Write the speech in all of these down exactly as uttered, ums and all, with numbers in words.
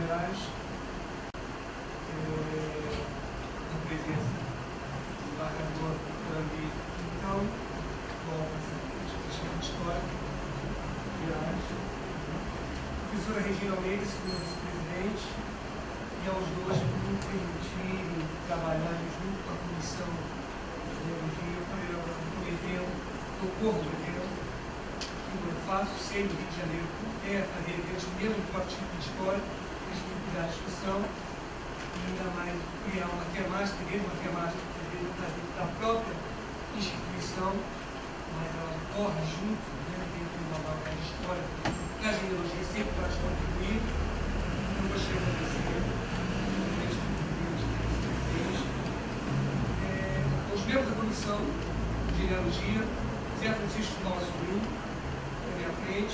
Gerais, é, na presença do embargador André Quintão, de História, Gerais, professora Regina Almeida, segunda vice-presidente, e aos dois por me permitirem trabalhar junto com a Comissão de Genealogia para o evento, o corpo do evento, que eu faço, sei no Rio de Janeiro, é fazer eventos mesmo com o tipo de história, a gente tem que dar a discussão, e ainda mais criar uma temática, mesmo uma temática da própria instituição, mas ela corre junto, né, dentro de uma marca de história, que a genealogia sempre vai contribuir. Eu gostaria de agradecer é, os membros da Comissão de Genealogia, Zé Francisco Paulo Sobrinho, à minha frente,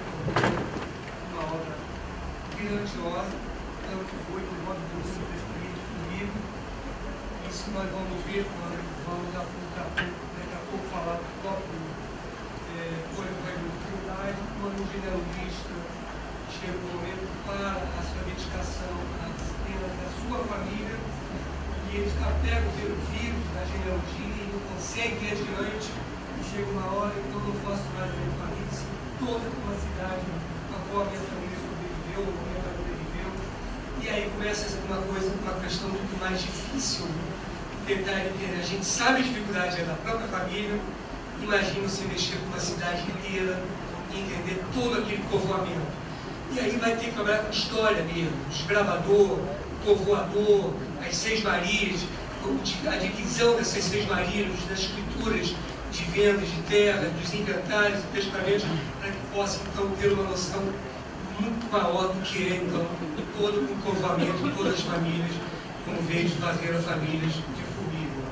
uma obra grandiosa, tanto foi por modo de você preferido comigo. Isso nós vamos ver quando vamos a pouco, daqui a pouco falar do próprio é, Coelho Raimundo Trindade, quando o genealogista chega o momento para a sua dedicação à disciplina da sua família, e ele está pego pelo vírus da genealogia e não consegue ir adiante, e chega uma hora que eu não faço mais a minha família, se toda uma cidade a qual a minha família sobreviveu, ou a minha família viveu, e aí começa uma coisa, uma questão muito mais difícil, tentar entender. A gente sabe a dificuldade é da própria família, imagina você mexer com uma cidade inteira e entender todo aquele povoamento. E aí vai ter que trabalhar com história mesmo, desbravador, povoador, as Seis Marias, a divisão dessas Seis Marias, das escrituras de vendas de terra, dos inventários e testamentos, para que possa então ter uma noção muito maior do que é então todo o povoamento, todas as famílias, como veio fazer as famílias de Formiga.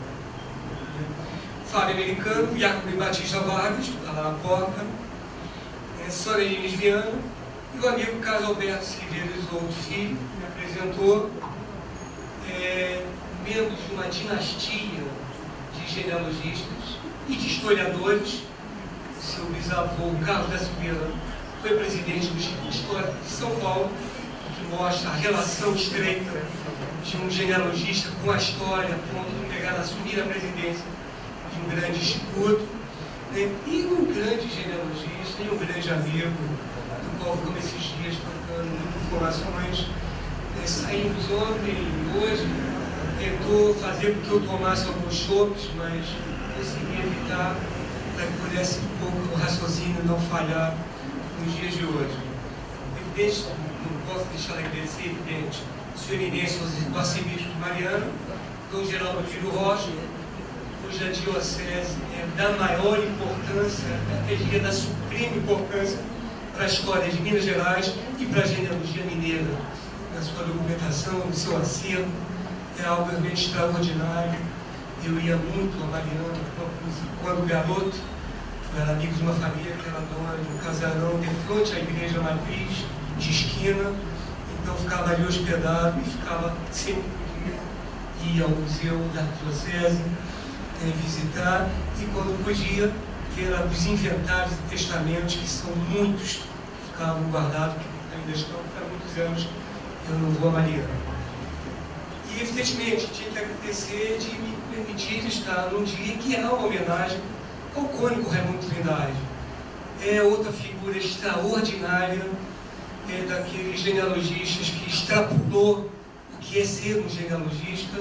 Fábio Americano, Jacob Batista Vargas, está lá na porta, é, Sônia Lines Viana, e o amigo Carlos Alberto Silveira Isoldo Filho, me apresentou, é, membro de uma dinastia de genealogistas e de historiadores. Seu bisavô, Carlos da Silveira, foi presidente do Instituto Histórico de São Paulo, que mostra a relação estreita de um genealogista com a história, a ponto de pegar a assumir a presidência de um grande instituto, né? E um grande genealogista e um grande amigo, do qual ficamos esses dias trocando muitas informações. É, saímos ontem e hoje, tentou fazer com que eu tomasse alguns chopes, mas consegui evitar para que pudesse um pouco o raciocínio não falhar nos dias de hoje. Evidente, não posso deixar de agradecer, evidente, Sua Eminência, o Arcebispo de Mariana, Dom Geraldo Filho Rocha, cuja diocese é da maior importância, até diria da suprema importância para a história de Minas Gerais e para a genealogia mineira. Na sua documentação, no seu acervo, é algo realmente extraordinário. Eu ia muito a Mariana quando garoto, eu era amigo de uma família que era dona de um casarão de frente à igreja matriz, de esquina, então ficava ali hospedado e ficava sempre ia ao museu da diocese, é, visitar, e quando podia, ver os inventários e testamentos, que são muitos, que ficavam guardados, que ainda estão há muitos anos, eu não vou a Mariana. E, evidentemente, tinha que agradecer de me permitir estar num dia que há uma homenagem ao cônigo Raimundo Trindade. É outra figura extraordinária, é daqueles genealogistas que extrapolou o que é ser um genealogista.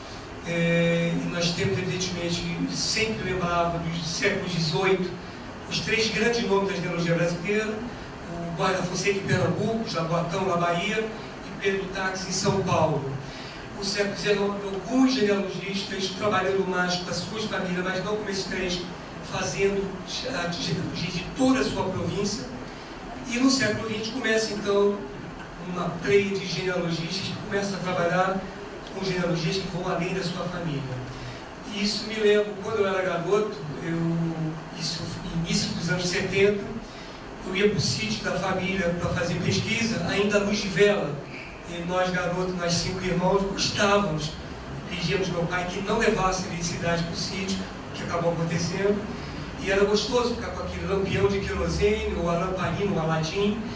É, e nós temos, evidentemente, sempre lembrava dos séculos dezoito, os três grandes nomes da genealogia brasileira, o Guarda Fonseca em Pernambuco, Jaboatão na Bahia e Pedro Táxi em São Paulo. O século dezenove, alguns genealogistas trabalhando mais com as suas famílias, mas não como esses três, fazendo a genealogia de toda a sua província. E no século vinte começa, então, uma pleia de genealogistas que começam a trabalhar com genealogias que vão além da sua família. E isso me lembra, quando eu era garoto, eu, isso no início dos anos setenta, eu ia para o sítio da família para fazer pesquisa, ainda à luz de vela. E nós, garotos, nós cinco irmãos, gostávamos, pedíamos ao meu pai que não levasse eletricidade para o sítio, o que acabou acontecendo. E era gostoso ficar com aquele lampião de querosene, ou a lamparina, o Aladim,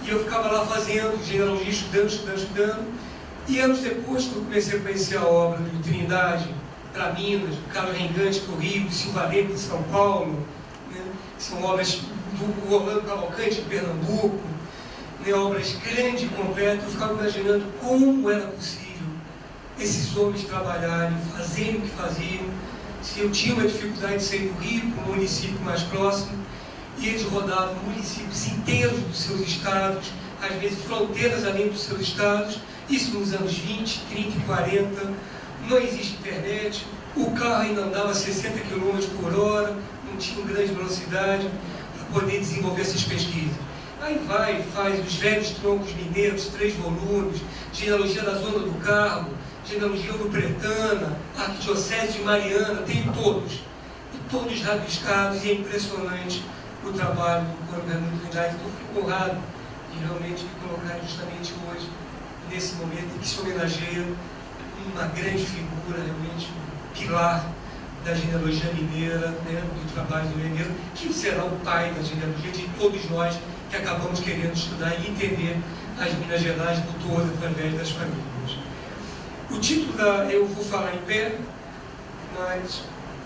E eu ficava lá fazendo genealogia, estudando, estudando, estudando. E anos depois, quando eu comecei a conhecer a obra do Trindade, para Minas, do Carlos Rengante, do Rio, do Silva Leme, de São Paulo, né? São obras do Orlando Cavalcante, de Pernambuco, né? Obras grandes e completas. Eu ficava imaginando como era possível esses homens trabalharem, fazerem o que faziam. Se eu tinha uma dificuldade de sair do Rio, para um município mais próximo, e eles rodavam municípios inteiros dos seus estados, às vezes fronteiras além dos seus estados, isso nos anos vinte, trinta e quarenta, não existe internet, o carro ainda andava a sessenta quilômetros por hora, não tinha grande velocidade para poder desenvolver essas pesquisas. Aí vai, faz os velhos troncos mineiros, três volumes, genealogia da Zona do Carmo, genealogia ouro-pretana, arquidiocese de Mariana, tem todos, e todos rabiscados, e é impressionante o trabalho do Coro Bernardo Trindade. Então, fico honrado de realmente me colocar justamente hoje, nesse momento em que se homenageia uma grande figura, realmente um pilar da genealogia mineira, né, do trabalho do mineiro, que será o pai da genealogia de todos nós que acabamos querendo estudar e entender as Minas Gerais do todo através das famílias. O título da... eu vou falar em pé, mas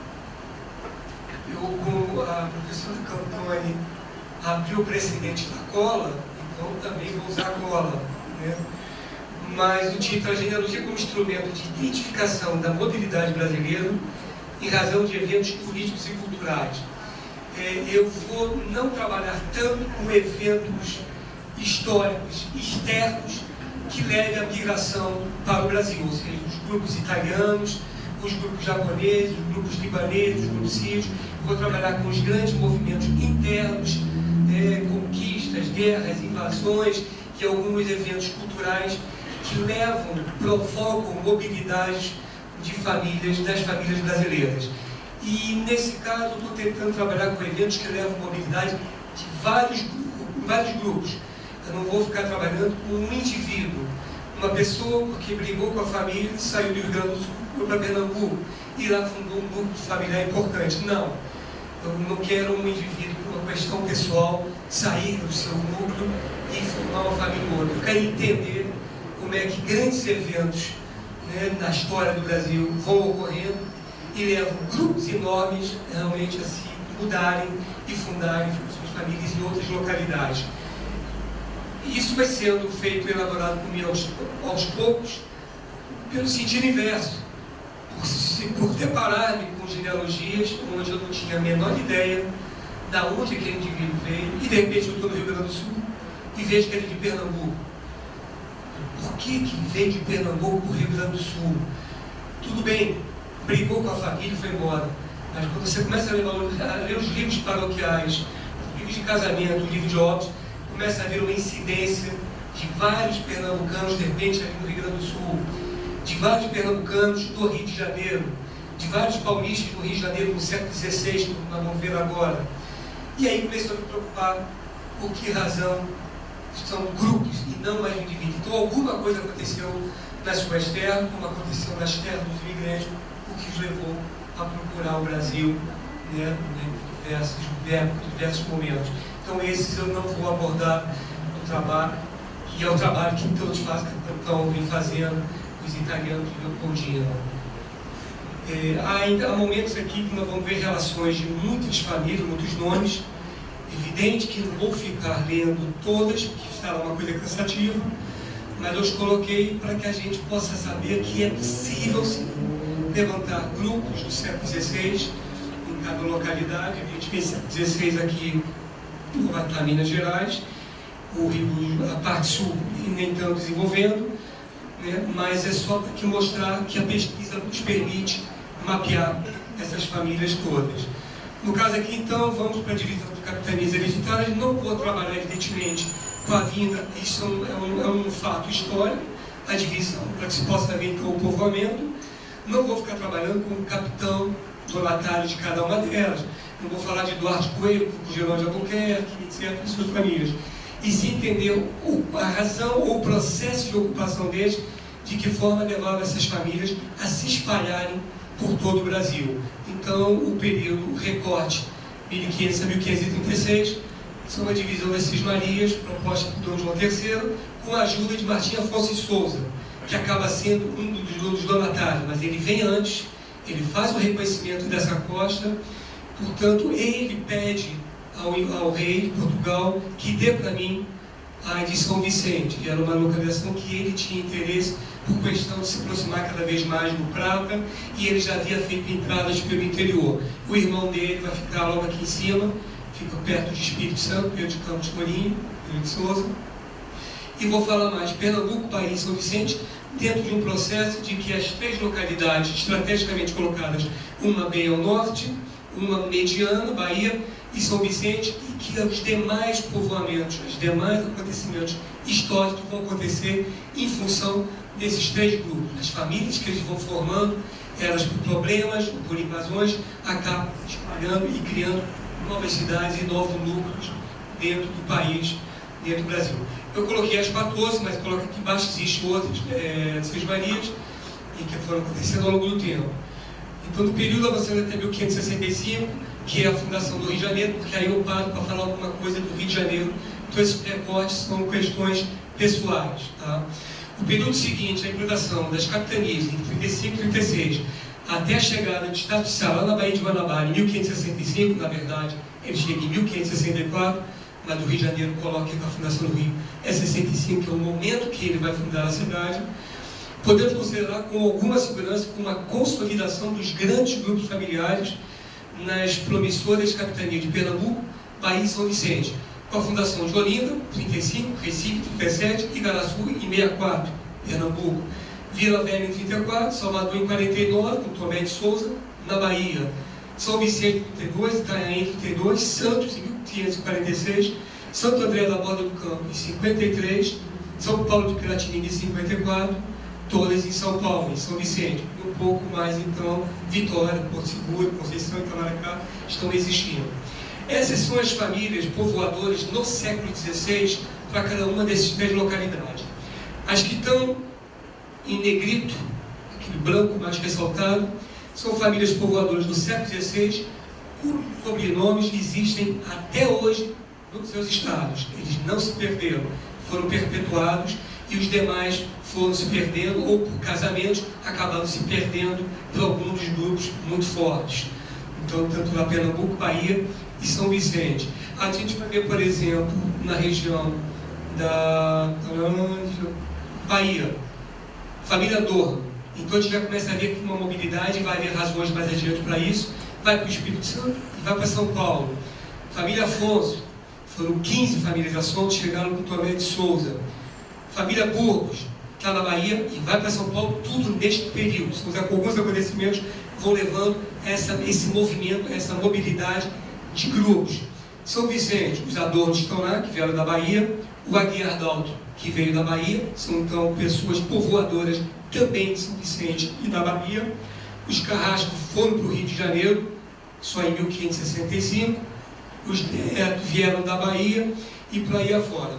eu, como a professora Cantoni abriu o precedente da cola, então também vou usar a cola, né? Mas o título é a genealogia como instrumento de identificação da modernidade brasileira em razão de eventos políticos e culturais. É, eu vou não trabalhar tanto com eventos históricos externos que levem a migração para o Brasil, ou seja, os grupos italianos, os grupos japoneses, os grupos libaneses, os grupos sírios. Eu vou trabalhar com os grandes movimentos internos, é, conquistas, guerras, invasões e alguns eventos culturais que levam, provocam mobilidades de famílias, das famílias brasileiras. E nesse caso eu estou tentando trabalhar com eventos que levam mobilidade de vários, vários grupos. Eu não vou ficar trabalhando com um indivíduo, uma pessoa que brigou com a família, saiu do Rio Grande do Sul, foi para Pernambuco e lá fundou um grupo familiar importante. Não, eu não quero um indivíduo por uma questão pessoal sair do seu núcleo e formar uma família ou outra. Eu quero entender como é que grandes eventos, né, na história do Brasil vão ocorrendo e levam grupos enormes realmente a se mudarem e fundarem suas famílias em outras localidades. Isso vai sendo feito, elaborado por mim aos, aos poucos, pelo sentido inverso, por, por deparar-me com genealogias onde eu não tinha a menor ideia da onde aquele indivíduo veio, e de repente eu estou no Rio Grande do Sul e vejo que ele é de Pernambuco. Por que que veio de Pernambuco para o Rio Grande do Sul? Tudo bem, brigou com a família e foi embora, mas quando você começa a ler, a ler os livros paroquiais, os livros de casamento, os livros de óbitos, começa a haver uma incidência de vários pernambucanos, de repente, ali no Rio Grande do Sul, de vários pernambucanos do Rio de Janeiro, de vários paulistas do Rio de Janeiro no século dezesseis, como nós vamos ver agora. E aí começou a me preocupar por que razão são grupos e não mais indivíduos. Então alguma coisa aconteceu nas suas terras, como aconteceu nas terras dos imigrantes, o que os levou a procurar o Brasil, né, em diversos, diversos momentos. Então esses eu não vou abordar no trabalho, que é o trabalho que todos fazem, que estão vem fazendo, os italianos de Leopoldina. É, há, ainda, há momentos aqui que nós vamos ver relações de muitas famílias, muitos nomes. Evidente que não vou ficar lendo todas, porque será uma coisa cansativa, mas eu os coloquei para que a gente possa saber que é possível sim levantar grupos do século dezesseis em cada localidade. A gente fez século dezesseis aqui no Minas Gerais, o Rio, a parte sul nem tanto desenvolvendo, né? Mas é só para que mostrar que a pesquisa nos permite mapear essas famílias todas. No caso aqui, então, vamos para a divisão de capitanias hereditárias. Não vou trabalhar, evidentemente, com a vinda, isso é um, é um, é um fato histórico, a divisão, para que se possa ver então o povoamento. Não vou ficar trabalhando com o capitão donatário de cada uma delas. Não vou falar de Eduardo Coelho, Geraldo de Albuquerque, etcétera, e suas famílias. E se entender a razão ou o processo de ocupação deles, de que forma levava essas famílias a se espalharem por todo o Brasil. Então, o período, o recorte mil e quinhentos a mil quinhentos e trinta e seis, são uma divisão das Cismarias, proposta por Dom João terceiro, com a ajuda de Martim Afonso de Souza, que acaba sendo um dos, dos donatários, mas ele vem antes, ele faz o reconhecimento dessa costa, portanto, ele pede ao, ao rei de Portugal que dê para mim a de São Vicente, que era uma localização que ele tinha interesse por questão de se aproximar cada vez mais do Prata, e ele já havia feito entradas pelo interior. O irmão dele vai ficar logo aqui em cima, fica perto de Espírito Santo, Pedro de Campos Corinho, Pedro de Souza. E vou falar mais, Pernambuco, Bahia e São Vicente, dentro de um processo de que as três localidades estrategicamente colocadas, uma bem ao norte, uma mediana, Bahia e São Vicente, e que os demais povoamentos, os demais acontecimentos históricos vão acontecer em função desses três grupos. As famílias que eles vão formando, elas por problemas, por invasões, acabam espalhando e criando novas cidades e novos núcleos dentro do país, dentro do Brasil. Eu coloquei as quatorze, mas coloco aqui embaixo, existem outras, é, Seis Marias, e que foram acontecendo ao longo do tempo. Então, no período avançando até mil quinhentos e sessenta e cinco, que é a fundação do Rio de Janeiro, porque aí eu paro para falar alguma coisa do Rio de Janeiro, então esses recortes são questões pessoais. Tá? O período seguinte, a implantação das capitanias, em trinta e cinco e trinta e seis, até a chegada de Estado Oficial lá na Baía de Guanabara, em mil quinhentos e sessenta e cinco, na verdade, ele chega em mil quinhentos e sessenta e quatro, mas do Rio de Janeiro coloca que a fundação do Rio é sessenta e cinco, que é o momento que ele vai fundar a cidade. Podemos considerar com alguma segurança com uma consolidação dos grandes grupos familiares nas promissoras capitanias de Pernambuco, Bahia e São Vicente, com a fundação de Olinda, trinta e cinco, Recife, trinta e sete, Igaraçu em sessenta e quatro, Pernambuco, Vila Velha em trinta e quatro, Salvador em quarenta e nove, com Tomé de Souza, na Bahia, São Vicente em trinta e dois, Itanhaém em trinta e dois, Santos em mil quinhentos e quarenta e seis, Santo André da Borda do Campo em cinquenta e três, São Paulo de Piratininga em cinquenta e quatro, todas em São Paulo, em São Vicente, e um pouco mais então, Vitória, Porto Seguro, Conceição e Itamaracá estão existindo. Essas são as famílias povoadoras no século dezesseis para cada uma dessas três localidades. As que estão em negrito, aquele branco mais ressaltado, são famílias povoadoras do século dezesseis, cujos sobrenomes existem até hoje nos seus estados. Eles não se perderam, foram perpetuados, e os demais foram se perdendo, ou por casamentos, acabaram se perdendo por alguns dos grupos muito fortes. Então, tanto lá Pernambuco, Bahia e São Vicente. A gente vai ver, por exemplo, na região da Bahia, família Dorra. Então a gente já começa a ver aqui uma mobilidade, vai haver razões mais adiante para isso, vai para o Espírito Santo e vai para São Paulo. Família Afonso, foram quinze famílias Afonso, chegaram com Tomé de Souza. Família Burgos, está na Bahia e vai para São Paulo, tudo neste período. São alguns acontecimentos que vão levando essa, esse movimento, essa mobilidade de grupos. São Vicente, os Adornos estão lá, que vieram da Bahia, o Aguiar Dalto, que veio da Bahia, são então pessoas povoadoras também de São Vicente e da Bahia. Os Carrasco foram para o Rio de Janeiro, só em mil quinhentos e sessenta e cinco, os Neto vieram da Bahia e para aí afora.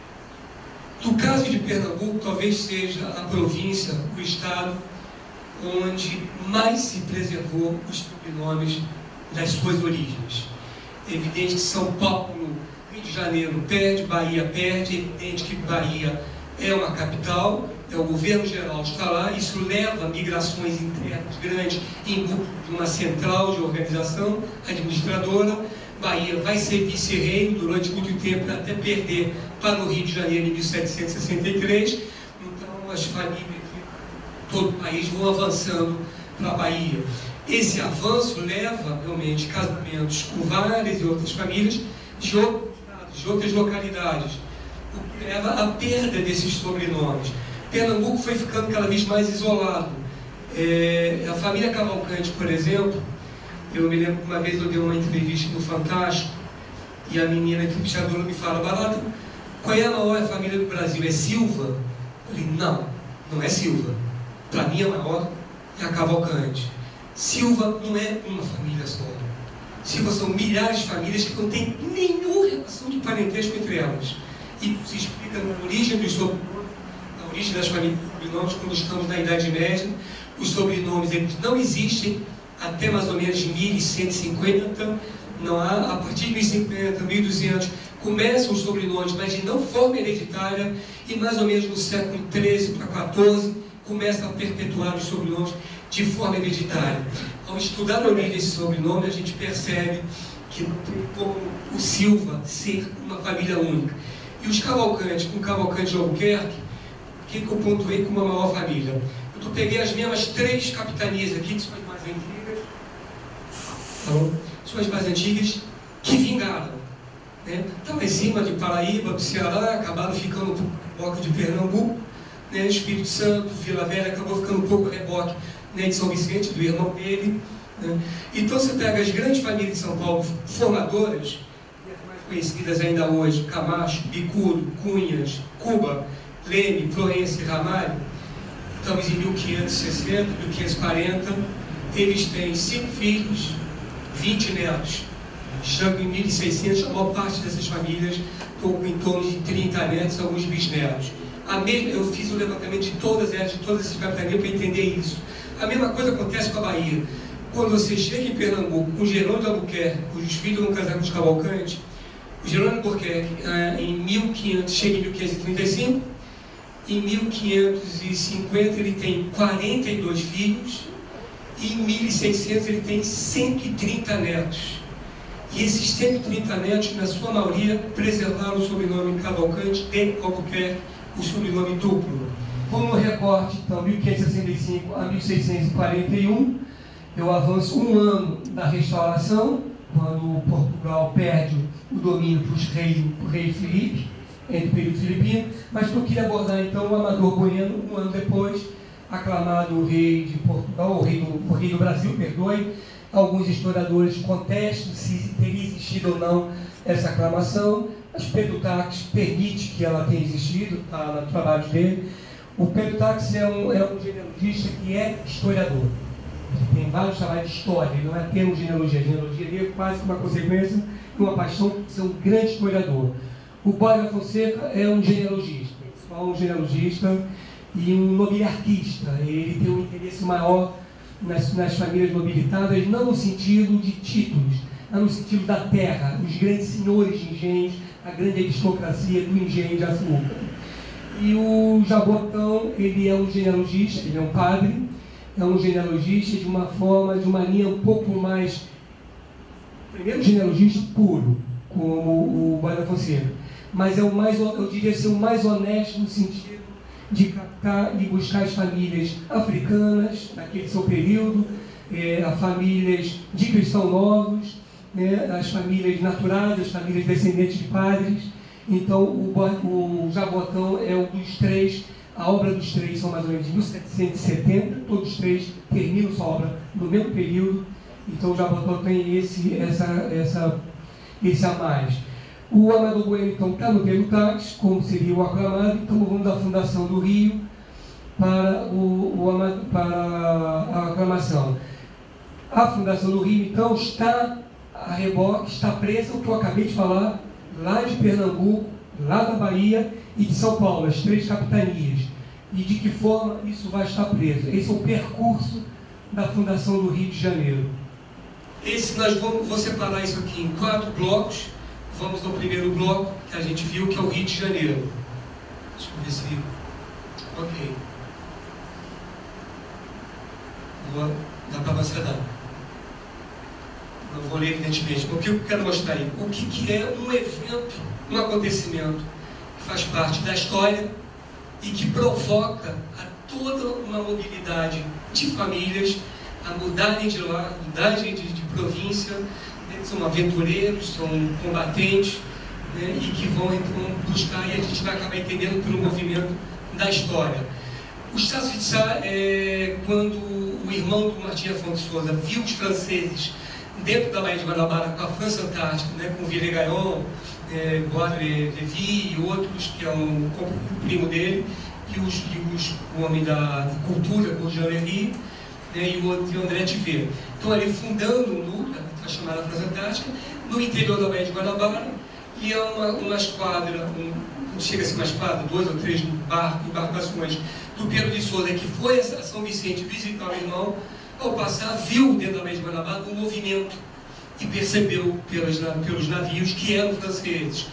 No caso de Pernambuco, talvez seja a província, o estado, onde mais se preservou os sobrenomes das suas origens. É evidente que São Paulo, Rio de Janeiro perde, Bahia perde, é evidente que Bahia é uma capital, é o governo geral está lá, isso leva a migrações internas grandes em busca de uma central de organização administradora. Bahia vai ser vice-reino durante muito tempo, até perder para o Rio de Janeiro em mil setecentos e sessenta e três. Então as famílias de todo o país vão avançando para a Bahia. Esse avanço leva realmente casamentos com várias e outras famílias de outros estados, de outras localidades, o que leva à perda desses sobrenomes. Pernambuco foi ficando cada vez mais isolado. É, a família Cavalcante, por exemplo, eu me lembro que uma vez eu dei uma entrevista no Fantástico e a menina entrevistadora me fala: Barata, qual é a maior família do Brasil? É Silva? Eu falei: não, não é Silva. Para mim a maior é a Cavalcante. Silva não é uma família só. Silva são milhares de famílias que não têm nenhuma relação de parentesco entre elas. E se explica na origem dos sobrenomes, na origem das famílias dos sobrenomes, quando estamos na Idade Média. Os sobrenomes eles não existem até mais ou menos mil cento e cinquenta, não há, a partir de mil e cinquenta, mil e duzentos, começam os sobrenomes, mas de não forma hereditária, e mais ou menos no século treze para quatorze, começa a perpetuar os sobrenomes de forma hereditária. Ao estudar a origem desse sobrenome, a gente percebe que não tem como o Silva ser uma família única. E os Cavalcante, com Cavalcante de Albuquerque, o que, que eu pontuei como uma maior família? Eu peguei as mesmas três capitanias aqui, que são as mais antigas, tá bom? São as mais antigas, que vingaram. Né? Estava em cima de Paraíba, do Ceará, acabaram ficando um pouco de Pernambuco, né? Espírito Santo, Vila Velha, acabou ficando um pouco reboque, né, de São Vicente, do irmão dele. Né? Então você pega as grandes famílias de São Paulo formadoras, mais conhecidas ainda hoje, Camacho, Bicudo, Cunhas, Cuba, Leme, Florença e Ramalho, estamos em mil quinhentos e sessenta, mil quinhentos e quarenta, eles têm cinco filhos, vinte netos. Chegam em mil e seiscentos, a maior parte dessas famílias estão com em torno de trinta netos, alguns bisnetos. A mesma, eu fiz o levantamento de todas elas, de todas essas capitanias, para entender isso. A mesma coisa acontece com a Bahia. Quando você chega em Pernambuco, com Jerônimo de Albuquerque, cujos filhos vão casar com os Cavalcantes, o Jerônimo de Albuquerque, em mil e quinhentos, chega em mil quinhentos e trinta e cinco, em mil quinhentos e cinquenta ele tem quarenta e dois filhos, e em mil e seiscentos ele tem cento e trinta netos. E esses cento e trinta netos, na sua maioria, preservaram o sobrenome Cavalcante de Albuquerque, o sobrenome duplo. Como recorte, então, mil quinhentos e sessenta e cinco a mil seiscentos e quarenta e um, eu avanço um ano da restauração, quando Portugal perde o domínio para os reis, para o rei Filipe, entre o período filipino, mas que eu queria abordar então o Amador Bueno, um ano depois, aclamado rei de Portugal, o rei do, o rei do Brasil, perdoe. Alguns historiadores contestam se teria existido ou não essa aclamação, mas Pedro Taques permite que ela tenha existido, está no trabalho dele. O Pedro Taques é um, é um genealogista que é historiador. Tem vários trabalhos de história, ele não é apenas genealogia. Genealogia é quase uma consequência de uma paixão de ser um grande historiador. O Borja Fonseca é um genealogista, só um genealogista e um nobiliarquista. Ele tem um interesse maior nas, nas famílias nobilitadas, não no sentido de títulos, mas no sentido da terra, os grandes senhores de engenhos, a grande aristocracia do engenho de açúcar. E o Jabotão, ele é um genealogista, ele é um padre, é um genealogista de uma forma, de uma linha um pouco mais, primeiro genealogista puro, como o Borja Fonseca, mas é o mais, eu diria ser o mais honesto no sentido de captar e buscar as famílias africanas, naquele seu período, é, as famílias de cristãos novos, né, as famílias naturais, as famílias descendentes de padres. Então o, o Jabotão é um dos três, a obra dos três são mais ou menos de mil setecentos e setenta, todos os três terminam sua obra no mesmo período, então o Jabotão tem esse, essa, essa, esse a mais. O Amador Bueno, então, está no Pedro Taques, como seria o aclamado, então vamos da fundação do Rio para, o, o, para a aclamação. A fundação do Rio, então, está a reboque, está presa, o que eu acabei de falar, lá de Pernambuco, lá da Bahia e de São Paulo, as três capitanias. E de que forma isso vai estar preso? Esse é o percurso da fundação do Rio de Janeiro. Esse, nós vamos, vou separar isso aqui em quatro blocos. Vamos no primeiro bloco que a gente viu, que é o Rio de Janeiro. Deixa eu ver se... Ok. Vou dar para você dar. Não vou ler evidentemente, mas o que eu quero mostrar aí? O que, que é um evento, um acontecimento que faz parte da história e que provoca a toda uma mobilidade de famílias a mudarem de lá, mudarem de, de província, são aventureiros, são combatentes, né, e que vão então buscar, e a gente vai acabar entendendo pelo movimento da história. O Estácio de Sá, é, quando o irmão do Martim Afonso de Souza viu os franceses dentro da Baía de Guanabara com a França Antártica, né, com Villegayon, é, Godre Lévy e outros, que é um, o primo dele, e, os, e os, o homem da, da cultura, o Jean Lévy, né, e o outro, o André Tiver. Então, ali fundando um núcleo, a chamada França Antártica, no interior da Baía de Guanabara, e é uma, uma esquadra, um, chega a ser uma esquadra, dois ou três barcos, embarcações do Pedro de Souza, que foi a São Vicente visitar o irmão, ao passar, viu dentro da Baía de Guanabara um movimento e percebeu pelos, pelos navios que eram franceses.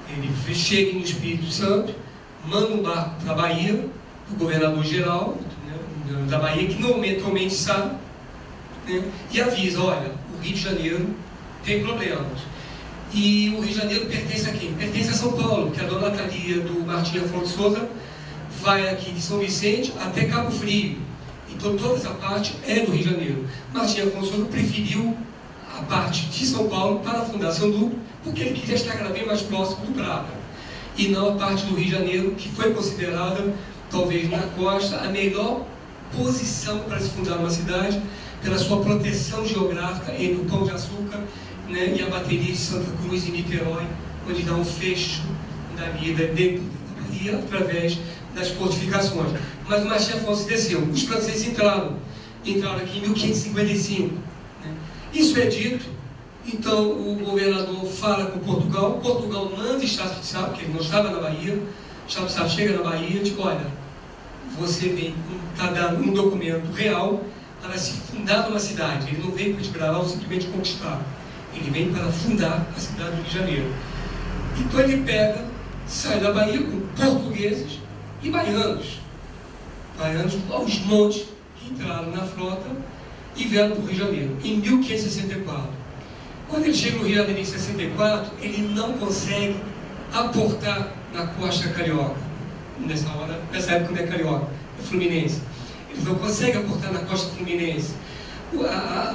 Ele chega no Espírito Santo, manda um barco para a Bahia, o governador-geral, né, da Bahia, que normalmente sabe, né, e avisa, olha, o Rio de Janeiro tem problemas. E o Rio de Janeiro pertence a quem? Pertence a São Paulo, que a dona Thalia do Martim Afonso Souza vai aqui de São Vicente até Cabo Frio. Então toda essa parte é do Rio de Janeiro. Martim Afonso Souza preferiu a parte de São Paulo para a Fundação do, porque ele queria estar cada vez mais próximo do Prata, e não a parte do Rio de Janeiro, que foi considerada, talvez na costa, a melhor posição para se fundar uma cidade, pela sua proteção geográfica entre o Pão de Açúcar, né, e a bateria de Santa Cruz e Niterói, onde dá um fecho da vida dentro da Bahia, através das fortificações. Mas o Martim Afonso desceu, os franceses entraram, entraram aqui em mil quinhentos e cinquenta e cinco. Né? Isso é dito, então o governador fala com Portugal, Portugal manda o Estado de Sá, porque ele não estava na Bahia, o Estado de Sá chega na Bahia e diz, olha, você vem, está dando um documento real para se fundar uma cidade. Ele não veio para desbravar ou simplesmente conquistar, ele vem para fundar a cidade do Rio de Janeiro. Então ele pega, sai da Bahia com portugueses e baianos, baianos aos montes, que entraram na frota e vieram para o Rio de Janeiro, em mil quinhentos e sessenta e quatro. Quando ele chega no Rio de Janeiro em sessenta e quatro, ele não consegue aportar na costa carioca, nessa hora, nessa época não é carioca, é fluminense. Ele não consegue aportar na costa fluminense. A, a,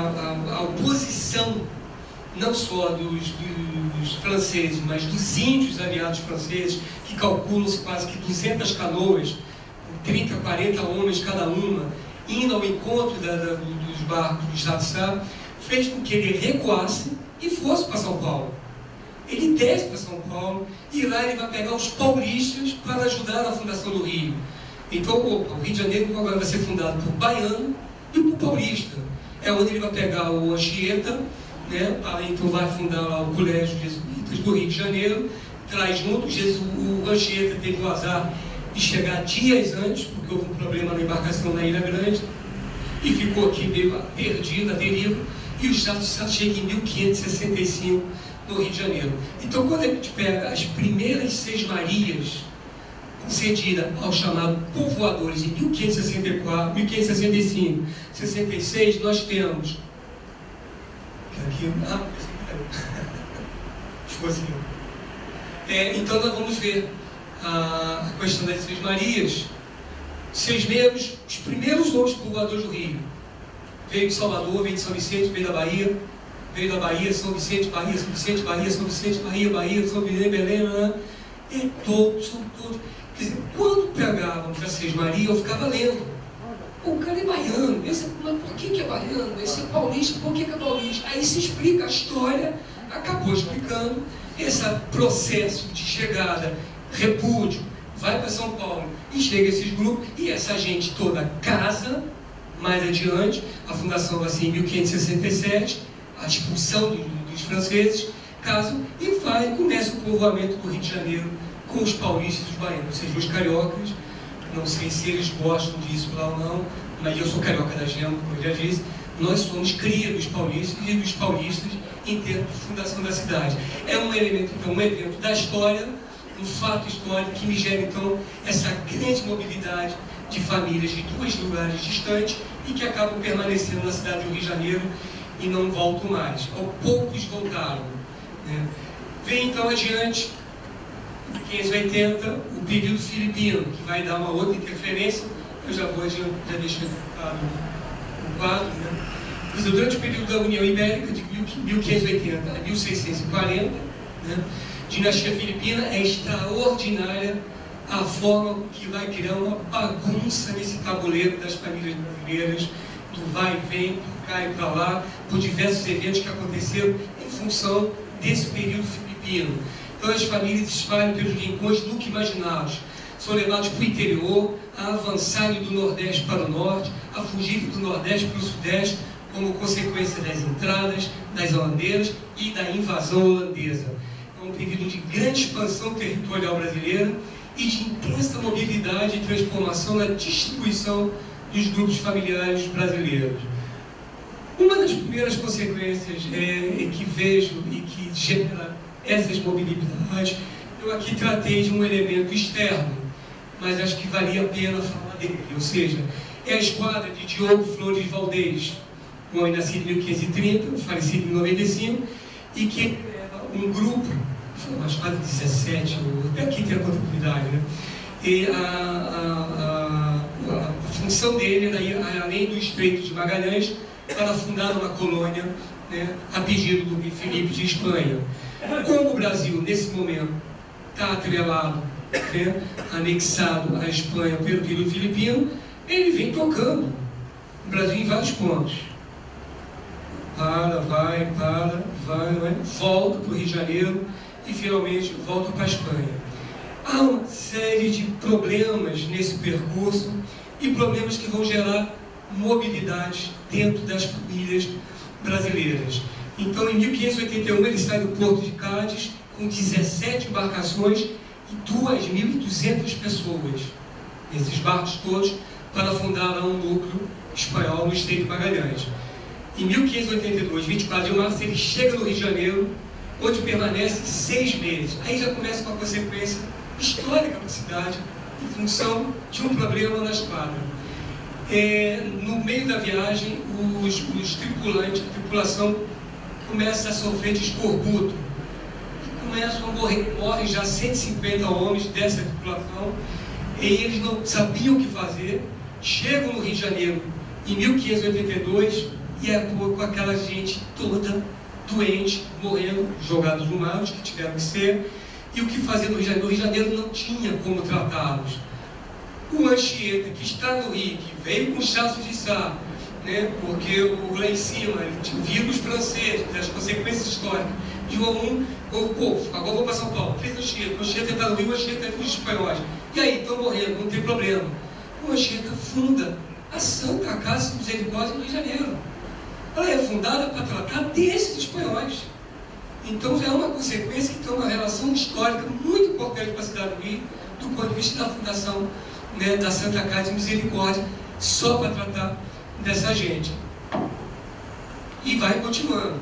a, a oposição, não só dos, dos franceses, mas dos índios aliados franceses, que calculam-se quase que duzentas canoas, trinta, quarenta homens cada uma, indo ao encontro da, da, dos barcos do Estado de Sá, fez com que ele recuasse e fosse para São Paulo. Ele desce para São Paulo e lá ele vai pegar os paulistas para ajudar na fundação do Rio. Então, opa, o Rio de Janeiro agora vai ser fundado por baiano e por paulista. É onde ele vai pegar o Anchieta, né, para, então vai fundar lá o Colégio Jesuítas do Rio de Janeiro, traz junto, Jesus, o Anchieta teve o azar de chegar dias antes, porque houve um problema na embarcação na Ilha Grande, e ficou aqui meio perdido, à deriva, e o Estado de Sá chega em mil quinhentos e sessenta e cinco no Rio de Janeiro. Então, quando a gente pega as primeiras seis Marias concedida aos chamados povoadores em mil quinhentos e sessenta e quatro, mil quinhentos e sessenta e cinco, sessenta e seis, nós temos aqui, ah, ficou assim. É, então nós vamos ver a questão das Seis Marias, seis negros, os primeiros nomes povoadores do Rio. Veio de Salvador, veio de São Vicente, veio da Bahia, veio da Bahia, São Vicente, Bahia, São Vicente, Bahia, São Vicente, Bahia, Bahia, São Vicente, Belém, né? E todos, são todos. Quer dizer, quando pegavam para Seis Marias, eu ficava lendo. O cara é baiano, esse, mas por que, que é baiano? Esse é paulista, por que, que é paulista? Aí se explica a história, acabou explicando esse processo de chegada, repúdio, vai para São Paulo e chega esses grupos, e essa gente toda casa, mais adiante, a fundação vai ser em mil quinhentos e sessenta e sete, a expulsão dos, dos franceses, casam e vai, começa o povoamento do Rio de Janeiro com os paulistas e os baianos, ou seja, os cariocas. Não sei se eles gostam disso lá ou não, mas eu sou carioca da gema, como eu já disse, nós somos cria dos paulistas e dos paulistas em termos de fundação da cidade. É um elemento, então, um evento da história, um fato histórico que me gera, então, essa grande mobilidade de famílias de dois lugares distantes e que acabam permanecendo na cidade do Rio de Janeiro e não voltam mais. Ou poucos voltaram. Né? Vem, então, adiante, em mil quinhentos e oitenta, o período filipino, que vai dar uma outra interferência. Eu já vou adiante, já deixo o quadro. Né? Durante o período da União Ibérica, de mil quinhentos e oitenta a mil seiscentos e quarenta, né, dinastia filipina, é extraordinária a forma que vai criar uma bagunça nesse tabuleiro das famílias brasileiras, do vai e vem, do cá e para lá, por diversos eventos que aconteceram em função desse período filipino. Então as famílias espalham pelos rincões nunca imaginados, são levados para o interior, a avançarem do Nordeste para o Norte, a fugirem do Nordeste para o Sudeste, como consequência das entradas das holandeiras e da invasão holandesa. É um período de grande expansão territorial brasileira e de intensa mobilidade e transformação na distribuição dos grupos familiares brasileiros. Uma das primeiras consequências é, é que vejo e que gera essas mobilidades. Eu aqui tratei de um elemento externo, mas acho que valia a pena falar dele, ou seja, é a esquadra de Diogo Flores Valdez, um homem nascido em mil quinhentos e trinta, falecido em noventa e cinco, e que leva um grupo, foi uma esquadra de dezessete, até aqui tem a contabilidade, né? E a, a, a, a função dele era ir além do Estreito de Magalhães para fundar uma colônia, né, a pedido do rei Felipe de Espanha. Como o Brasil, nesse momento, está atrelado, né, anexado à Espanha pelo período filipino, ele vem tocando o Brasil em vários pontos. Para, vai, para, vai, vai, volta para o Rio de Janeiro e finalmente volta para a Espanha. Há uma série de problemas nesse percurso e problemas que vão gerar mobilidade dentro das famílias brasileiras. Então, em mil quinhentos e oitenta e um, ele sai do Porto de Cádiz com dezessete embarcações e duas mil e duzentas pessoas, nesses barcos todos, para fundar lá um núcleo espanhol no Estreito de Magalhães. Em mil quinhentos e oitenta e dois, vinte e quatro de março, ele chega no Rio de Janeiro, onde permanece seis meses. Aí já começa uma consequência histórica para a cidade, em função de um problema na esquadra. É, no meio da viagem, os, os tripulantes, a tripulação começa a sofrer de escorbuto. E começam a morrer, morrem já cento e cinquenta homens dessa tripulação, e eles não sabiam o que fazer. Chegam no Rio de Janeiro em mil quinhentos e oitenta e dois e é com aquela gente toda doente, morrendo, jogados no mar, os que tiveram que ser. E o que fazer no Rio de Janeiro? No Rio de Janeiro não tinha como tratá-los. O Anchieta, que está no Rio, que veio com chaço de sá, né, porque o, lá em cima ele tinha vírus francês, as consequências históricas de um a um, o povo, agora vou para São Paulo, fez o Anchieta, o Anchieta está no Rio, o Anchieta é dos espanhóis. E aí, estão morrendo, não tem problema. O Anchieta funda a Santa Casa de Misericórdia no Rio de Janeiro. Ela é fundada para tratar desses espanhóis. Então já é uma consequência que tem uma relação histórica muito importante para a cidade do Rio, do ponto de vista da fundação, né, da Santa Casa de Misericórdia, só para tratar dessa gente. E vai continuando.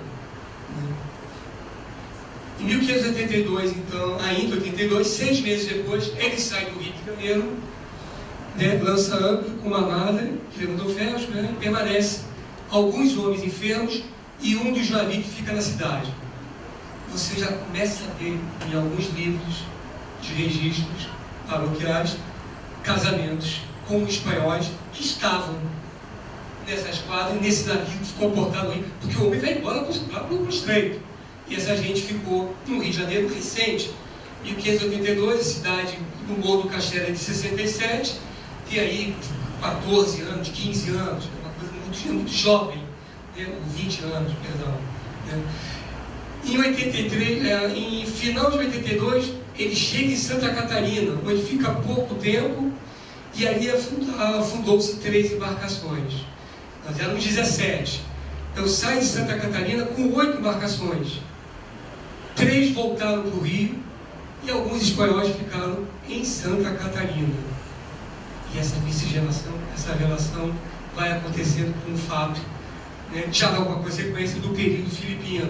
Em mil quinhentos e oitenta e dois, então, ainda oitenta e dois, seis meses depois, ele sai do Rio de Janeiro, né, lança âncora com uma armada que levantou ferros, né, e permanece alguns homens enfermos e um dos navios que fica na cidade. Você já começa a ver em alguns livros de registros paroquiais casamentos com espanhóis que estavam nessa esquadra, nesse navio que ficou portado no Rio, porque o homem vai embora para o Estreito. E essa gente ficou no Rio de Janeiro recente. Em mil quinhentos e oitenta e dois, a cidade no Morro do Castelo é de sessenta e sete, tem aí quatorze anos, quinze anos, é uma coisa muito, muito jovem, né? vinte anos, perdão. Né? Em oitenta e três, é, em final de oitenta e dois, ele chega em Santa Catarina, onde fica pouco tempo, e ali fundou-se três embarcações. Nós éramos dezessete. Eu saio de Santa Catarina com oito embarcações. Três voltaram para o Rio e alguns espanhóis ficaram em Santa Catarina. E essa miscigenação, essa relação vai acontecendo com um fato, né, já uma consequência do período filipino.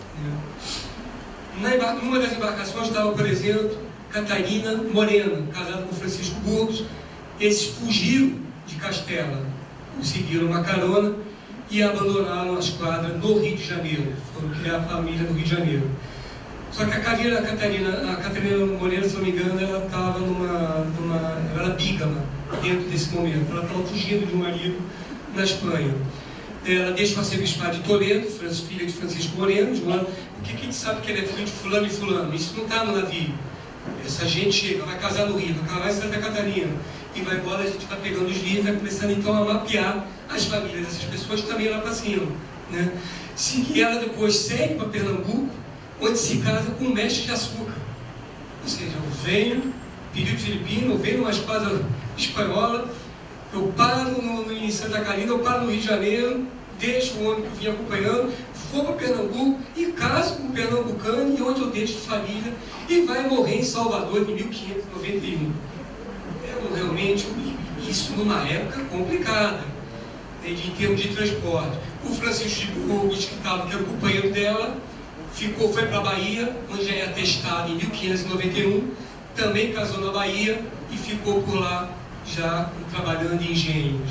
Né. Na, numa das embarcações estava, por exemplo, Catarina Morena, casada com Francisco Burgos. Eles fugiram de Castela, conseguiram uma carona e abandonaram a esquadra no Rio de Janeiro. Foram criar a família no Rio de Janeiro. Só que a Catarina, a Catarina, a Catarina Morena, se não me engano, ela estava numa, numa... ela era bígama dentro desse momento. Ela estava fugindo de um marido na Espanha. Ela deixa o arcebispado de Toledo, filha de Francisco Moreno, de um ano, porque a gente sabe que ele é filho de fulano e fulano. Isso não está no navio. Essa gente chega, vai casar no Rio, vai casar em Santa Catarina, e vai embora, a gente vai pegando os livros, vai começando então a mapear as famílias dessas pessoas também lá para cima. Né? E ela depois segue para Pernambuco, onde se casa com um mestre de açúcar. Ou seja, eu venho, período filipino, eu venho numa esquadra espanhola, eu paro no, no, em Santa Catarina, eu paro no Rio de Janeiro, deixo o homem que eu vim acompanhando, vou para Pernambuco e caso com o pernambucano, e onde eu deixo família, e vai morrer em Salvador em mil quinhentos e noventa e um. É realmente isso numa época complicada, né, de, em termos de transporte. O Francisco de Burgos, que estava, que era o companheiro dela, ficou, foi para a Bahia, onde já é atestado em mil quinhentos e noventa e um, também casou na Bahia e ficou por lá já trabalhando em engenhos.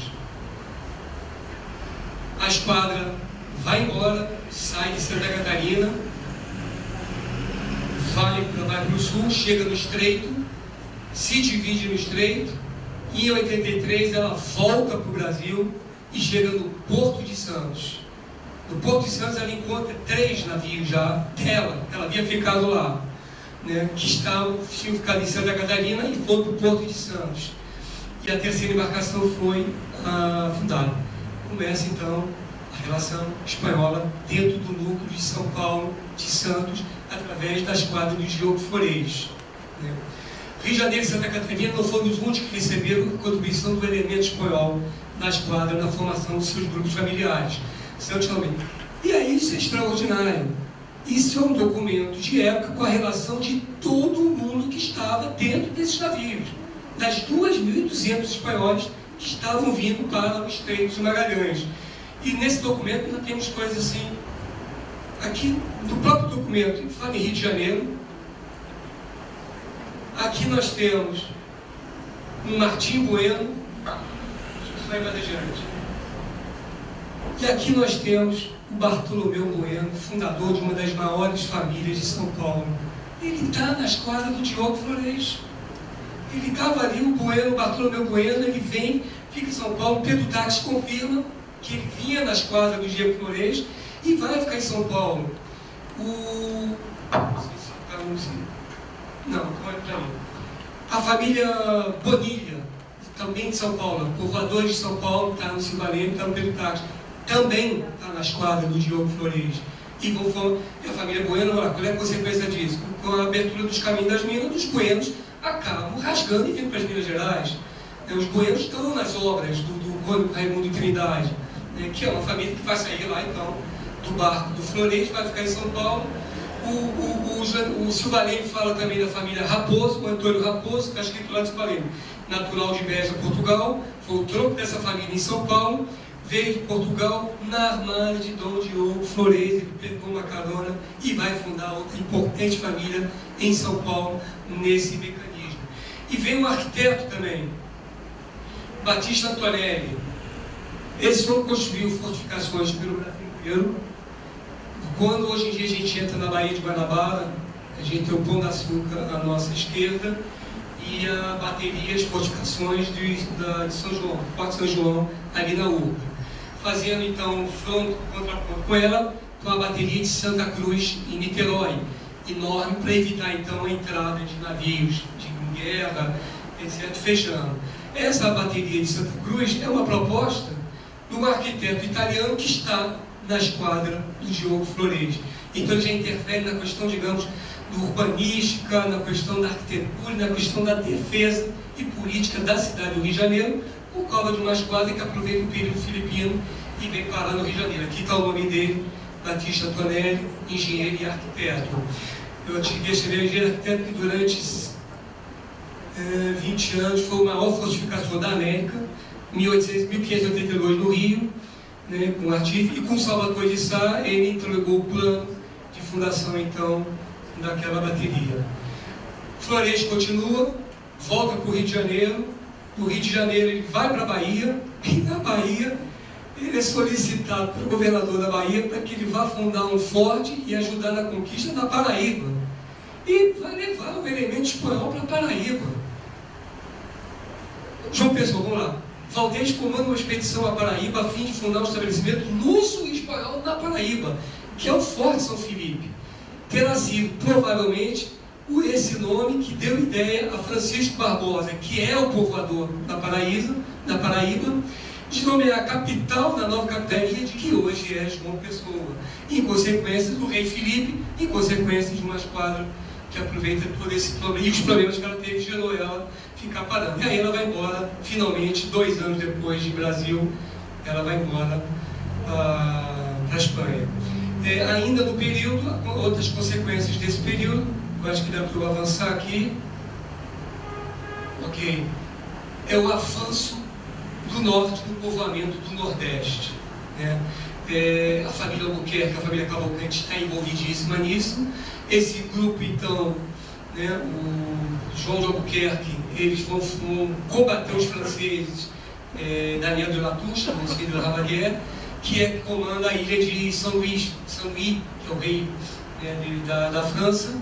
A esquadra vai embora, sai de Santa Catarina, vai, vai para o sul, chega no Estreito, se divide no Estreito, e em oitenta e três ela volta para o Brasil e chega no Porto de Santos. No Porto de Santos ela encontra três navios já dela, ela havia ficado lá, né, que estavam, tinham ficado em Santa Catarina e foram para o Porto de Santos. E a terceira embarcação foi ah, fundada. Começa então a relação espanhola dentro do núcleo de São Paulo, de Santos, através da esquadra do Diogo Flores. Né? Rio de Janeiro e Santa Catarina não foram os únicos que receberam a contribuição do elemento espanhol na esquadra, na formação de seus grupos familiares. Santos também. E aí isso é extraordinário. Isso é um documento de época com a relação de todo mundo que estava dentro desses navios, das duas mil e duzentos espanhóis que estavam vindo para o Estreito de Magalhães. E nesse documento nós temos coisas assim, aqui no próprio documento, fala em Rio de Janeiro, aqui nós temos um Martim Bueno, deixa eu sair mais adiante, e aqui nós temos o Bartolomeu Bueno, fundador de uma das maiores famílias de São Paulo. Ele está na esquadra do Diogo Flores. Ele estava ali, o Bueno, o Bartolomeu Bueno, ele vem, fica em São Paulo, Pedro Táxi confirma que ele vinha na esquadra do Diogo Flores e vai ficar em São Paulo. O... Não, não é para mim. A família Bonilha, também de São Paulo, povoadores de São Paulo, está no Silvalene, está no Pedro Táxi, também está na esquadra do Diogo Flores. E, vão, e a família Bueno, olha, qual é a consequência disso? Com a abertura dos caminhos das minas, os buenos acabam rasgando e vindo para as Minas Gerais. Os buenos estão nas obras do, do Cônigo Raimundo de Trindade, né, que é uma família que vai sair lá, então, do barco do Flores, vai ficar em São Paulo. O, o, o, o Silvalene fala também da família Raposo, o Antônio Raposo, que está escrito lá de Silvalene, natural de Beja, Portugal, foi o tronco dessa família em São Paulo, veio de Portugal na armada de Dom Diogo Flores, ele pegou uma carona e vai fundar outra importante família em São Paulo, nesse mecanismo. E vem um arquiteto também, Batista Antonelli. Esse foi construiu fortificações pelo Brasil inteiro. Quando hoje em dia a gente entra na Baía de Guanabara, a gente tem o Pão de Açúcar à nossa esquerda e a bateria, as fortificações de, da, de São João, Porto São João, ali na Urca. Fazendo então fronte contra com ela, com a bateria de Santa Cruz em Niterói, enorme, para evitar então a entrada de navios de guerra, etcétera, fechando. Essa bateria de Santa Cruz é uma proposta de um arquiteto italiano que está na esquadra do Diogo Flores. Então ele já interfere na questão, digamos, do urbanística, na questão da arquitetura, na questão da defesa e política da cidade do Rio de Janeiro, por causa de uma esquadra que aproveita o período filipino e vem parar no Rio de Janeiro. Aqui está o nome dele, Batista Antonelli, engenheiro e arquiteto. Eu tive esse engenheiro e arquiteto que durante é, vinte anos foi o maior fortificador da América, mil quinhentos e oitenta e dois no Rio, né, com artífice, e com Salvador de Sá ele entregou o plano de fundação então daquela bateria. Flores continua, volta para o Rio de Janeiro, do Rio de Janeiro ele vai para a Bahia, e na Bahia ele é solicitado pelo governador da Bahia para que ele vá fundar um forte e ajudar na conquista da Paraíba. E vai levar o elemento espanhol para a Paraíba. João Pessoa, vamos lá. Valdez comanda uma expedição à Paraíba a fim de fundar um estabelecimento luso e espanhol na Paraíba, que é o Forte São Felipe. Terá sido, provavelmente, esse nome que deu ideia a Francisco Barbosa, que é o povoador da Paraíba, da Paraíba, de nomear a capital da nova capitania de que hoje é João Pessoa, em consequência do rei Felipe, em consequência de uma esquadra que aproveita todo esse problema, e os problemas que ela teve gerou ela ficar parando. E aí ela vai embora, finalmente, dois anos depois de Brasil, ela vai embora ah, para a Espanha. É, ainda no período, outras consequências desse período, eu acho que dá para eu avançar aqui. Ok. É o avanço do norte do povoamento do Nordeste. né? É, a família Albuquerque, a família Cavalcante está envolvidíssima nisso. Esse grupo, então, né, o João de Albuquerque, eles vão, vão combater os franceses, é, Daniel de Latouche, Monsieur de Ravadier, que é que comanda a ilha de São Luís, São Luís, que é o rei, né, de, da, da França,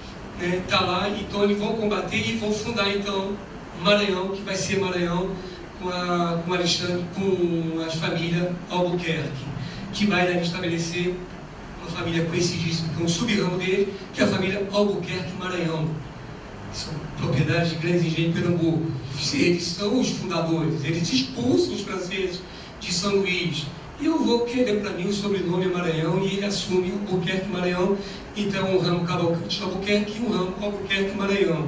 está, né, lá. Então eles vão combater e vão fundar então Maranhão, que vai ser Maranhão com a, com Alexandre, com a família Albuquerque, que vai daí estabelecer uma família conhecidíssima, que é um sub-ramo dele, que é a família Albuquerque Maranhão. São propriedades de grandes engenhos de Pernambuco. Eles são os fundadores, eles expulsam os franceses de São Luís. E eu vou querer para mim o sobrenome Maranhão, e ele assume Albuquerque Maranhão. Então um ramo Cavalcante Albuquerque e um ramo Albuquerque Maranhão.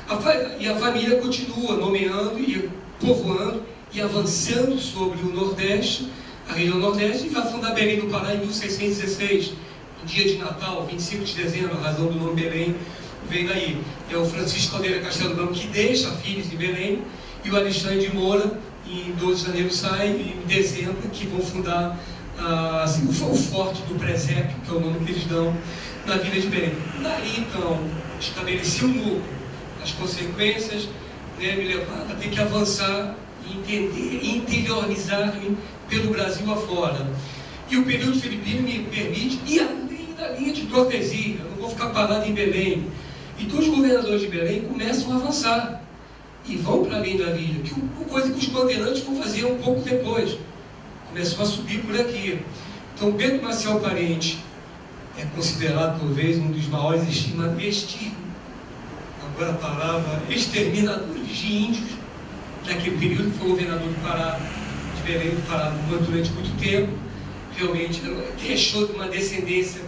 A, e a família continua nomeando e povoando e avançando sobre o Nordeste, a região Nordeste, e vai fundar Belém do Pará em mil seiscentos e dezesseis, no dia de Natal, vinte e cinco de dezembro. A razão do nome Belém vem daí. É o Francisco Caldeira Castelo Branco que deixa filhos em Belém, e o Alexandre de Moura, em doze de janeiro, sai, em dezembro, que vão fundar ah, assim, o, o Forte do Presépio, que é o nome que eles dão na Vila de Belém. Daí, então, estabeleci um núcleo. As consequências, né, me levaram a ter que avançar e entender, e interiorizar-me pelo Brasil afora. E o período filipino me permite ir além da linha de Tordesilha. Eu não vou ficar parado em Belém. Então os governadores de Belém começam a avançar e vão para além da ilha, que é coisa que os bandeirantes vão fazer um pouco depois. Começou a subir por aqui. Então Bento Maciel Parente é considerado, talvez, um dos maiores exterminadores, agora a palavra, exterminadores de índios daquele período. Foi governador do Pará, de Belém do Pará, durante muito tempo. Realmente deixou de uma descendência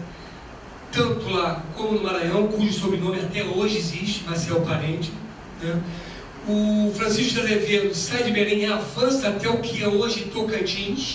tanto lá como no Maranhão, cujo sobrenome até hoje existe, Maciel Parente, né? O Francisco de Azevedo sai de Belém e avança até o que é hoje Tocantins,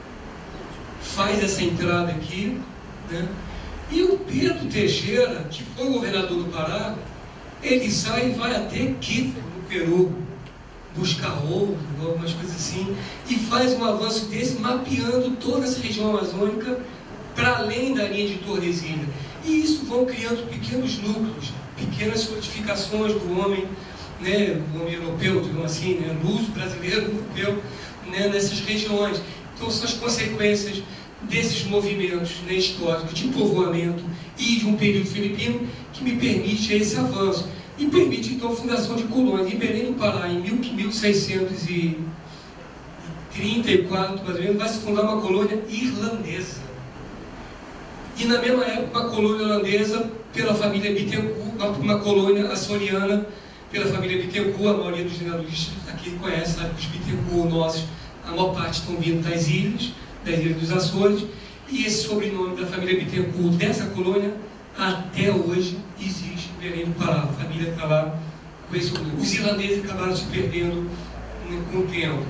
faz essa entrada aqui, né? E o Pedro Teixeira, que foi governador do Pará, ele sai e vai até Quito, no Peru, buscar ouro, algumas coisas assim, e faz um avanço desse, mapeando toda essa região amazônica para além da linha de Tordesilha. E isso vão criando pequenos núcleos, pequenas fortificações do homem, né, do homem europeu, digamos assim, né, luso brasileiro, europeu, né, nessas regiões. Então são as consequências desses movimentos, né, históricos de povoamento e de um período filipino que me permite esse avanço. E permite, então, a fundação de colônias. Em Belém do Pará, em mil seiscentos e trinta e quatro, mais ou menos, vai se fundar uma colônia irlandesa. E, na mesma época, uma colônia holandesa pela família Bittencourt, uma, uma colônia açoriana pela família Bittencourt. A maioria dos jornalistas aqui conhece, sabe que os Bittencourt nossos, a maior parte estão vindo das ilhas, das ilhas dos Açores. E esse sobrenome da família Bittencourt, dessa colônia, até hoje existe em Belém do Pará. A família está lá com esse sobrenome. Os irlandeses acabaram se perdendo, né, com o tempo.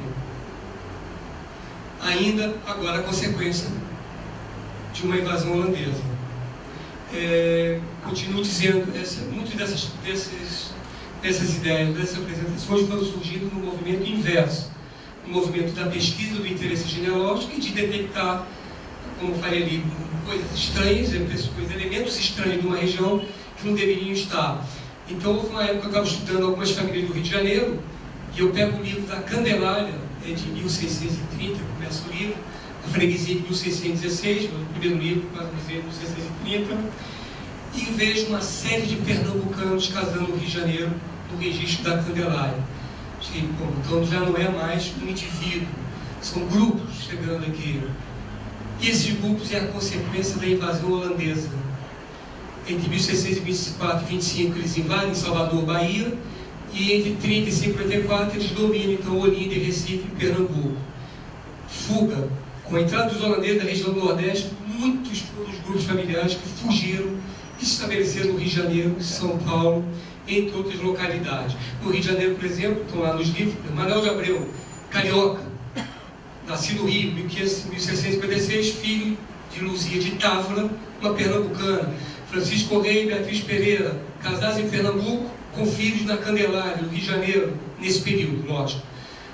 Ainda agora a consequência de uma invasão holandesa. É, continuo dizendo, essa, muitas dessas, dessas, dessas ideias, dessas apresentações foram surgindo no movimento inverso, no movimento da pesquisa do interesse genealógico e de detectar, como falei ali, coisas estranhas, coisas, elementos estranhos de uma região que não deveriam estar. Então, houve uma época que eu estava estudando algumas famílias do Rio de Janeiro, e eu pego o livro da Candelária, é de mil seiscentos e trinta, começa o livro, a freguesia de mil seiscentos e dezesseis, o primeiro livro, quase dizer, mil seiscentos e trinta, e vejo uma série de pernambucanos casando no Rio de Janeiro, no registro da Candelária. Então já não é mais um indivíduo, são grupos chegando aqui. E esses grupos é a consequência da invasão holandesa. Entre mil seiscentos e vinte e quatro e vinte e cinco eles invadem Salvador, Bahia, e entre trinta e cinquenta e quatro eles dominam então Olinda, Recife e Pernambuco. Fuga. Com a entrada dos holandeses da região do Nordeste, muitos foram os grupos familiares que fugiram e se estabeleceram no Rio de Janeiro, São Paulo, entre outras localidades. No Rio de Janeiro, por exemplo, estão lá nos livros, Manuel de Abreu, carioca, nascido no Rio, mil seiscentos e cinquenta e seis, filho de Luzia de Távora, uma pernambucana. Francisco Correia e Beatriz Pereira, casados em Pernambuco, com filhos na Candelária, no Rio de Janeiro, nesse período, lógico.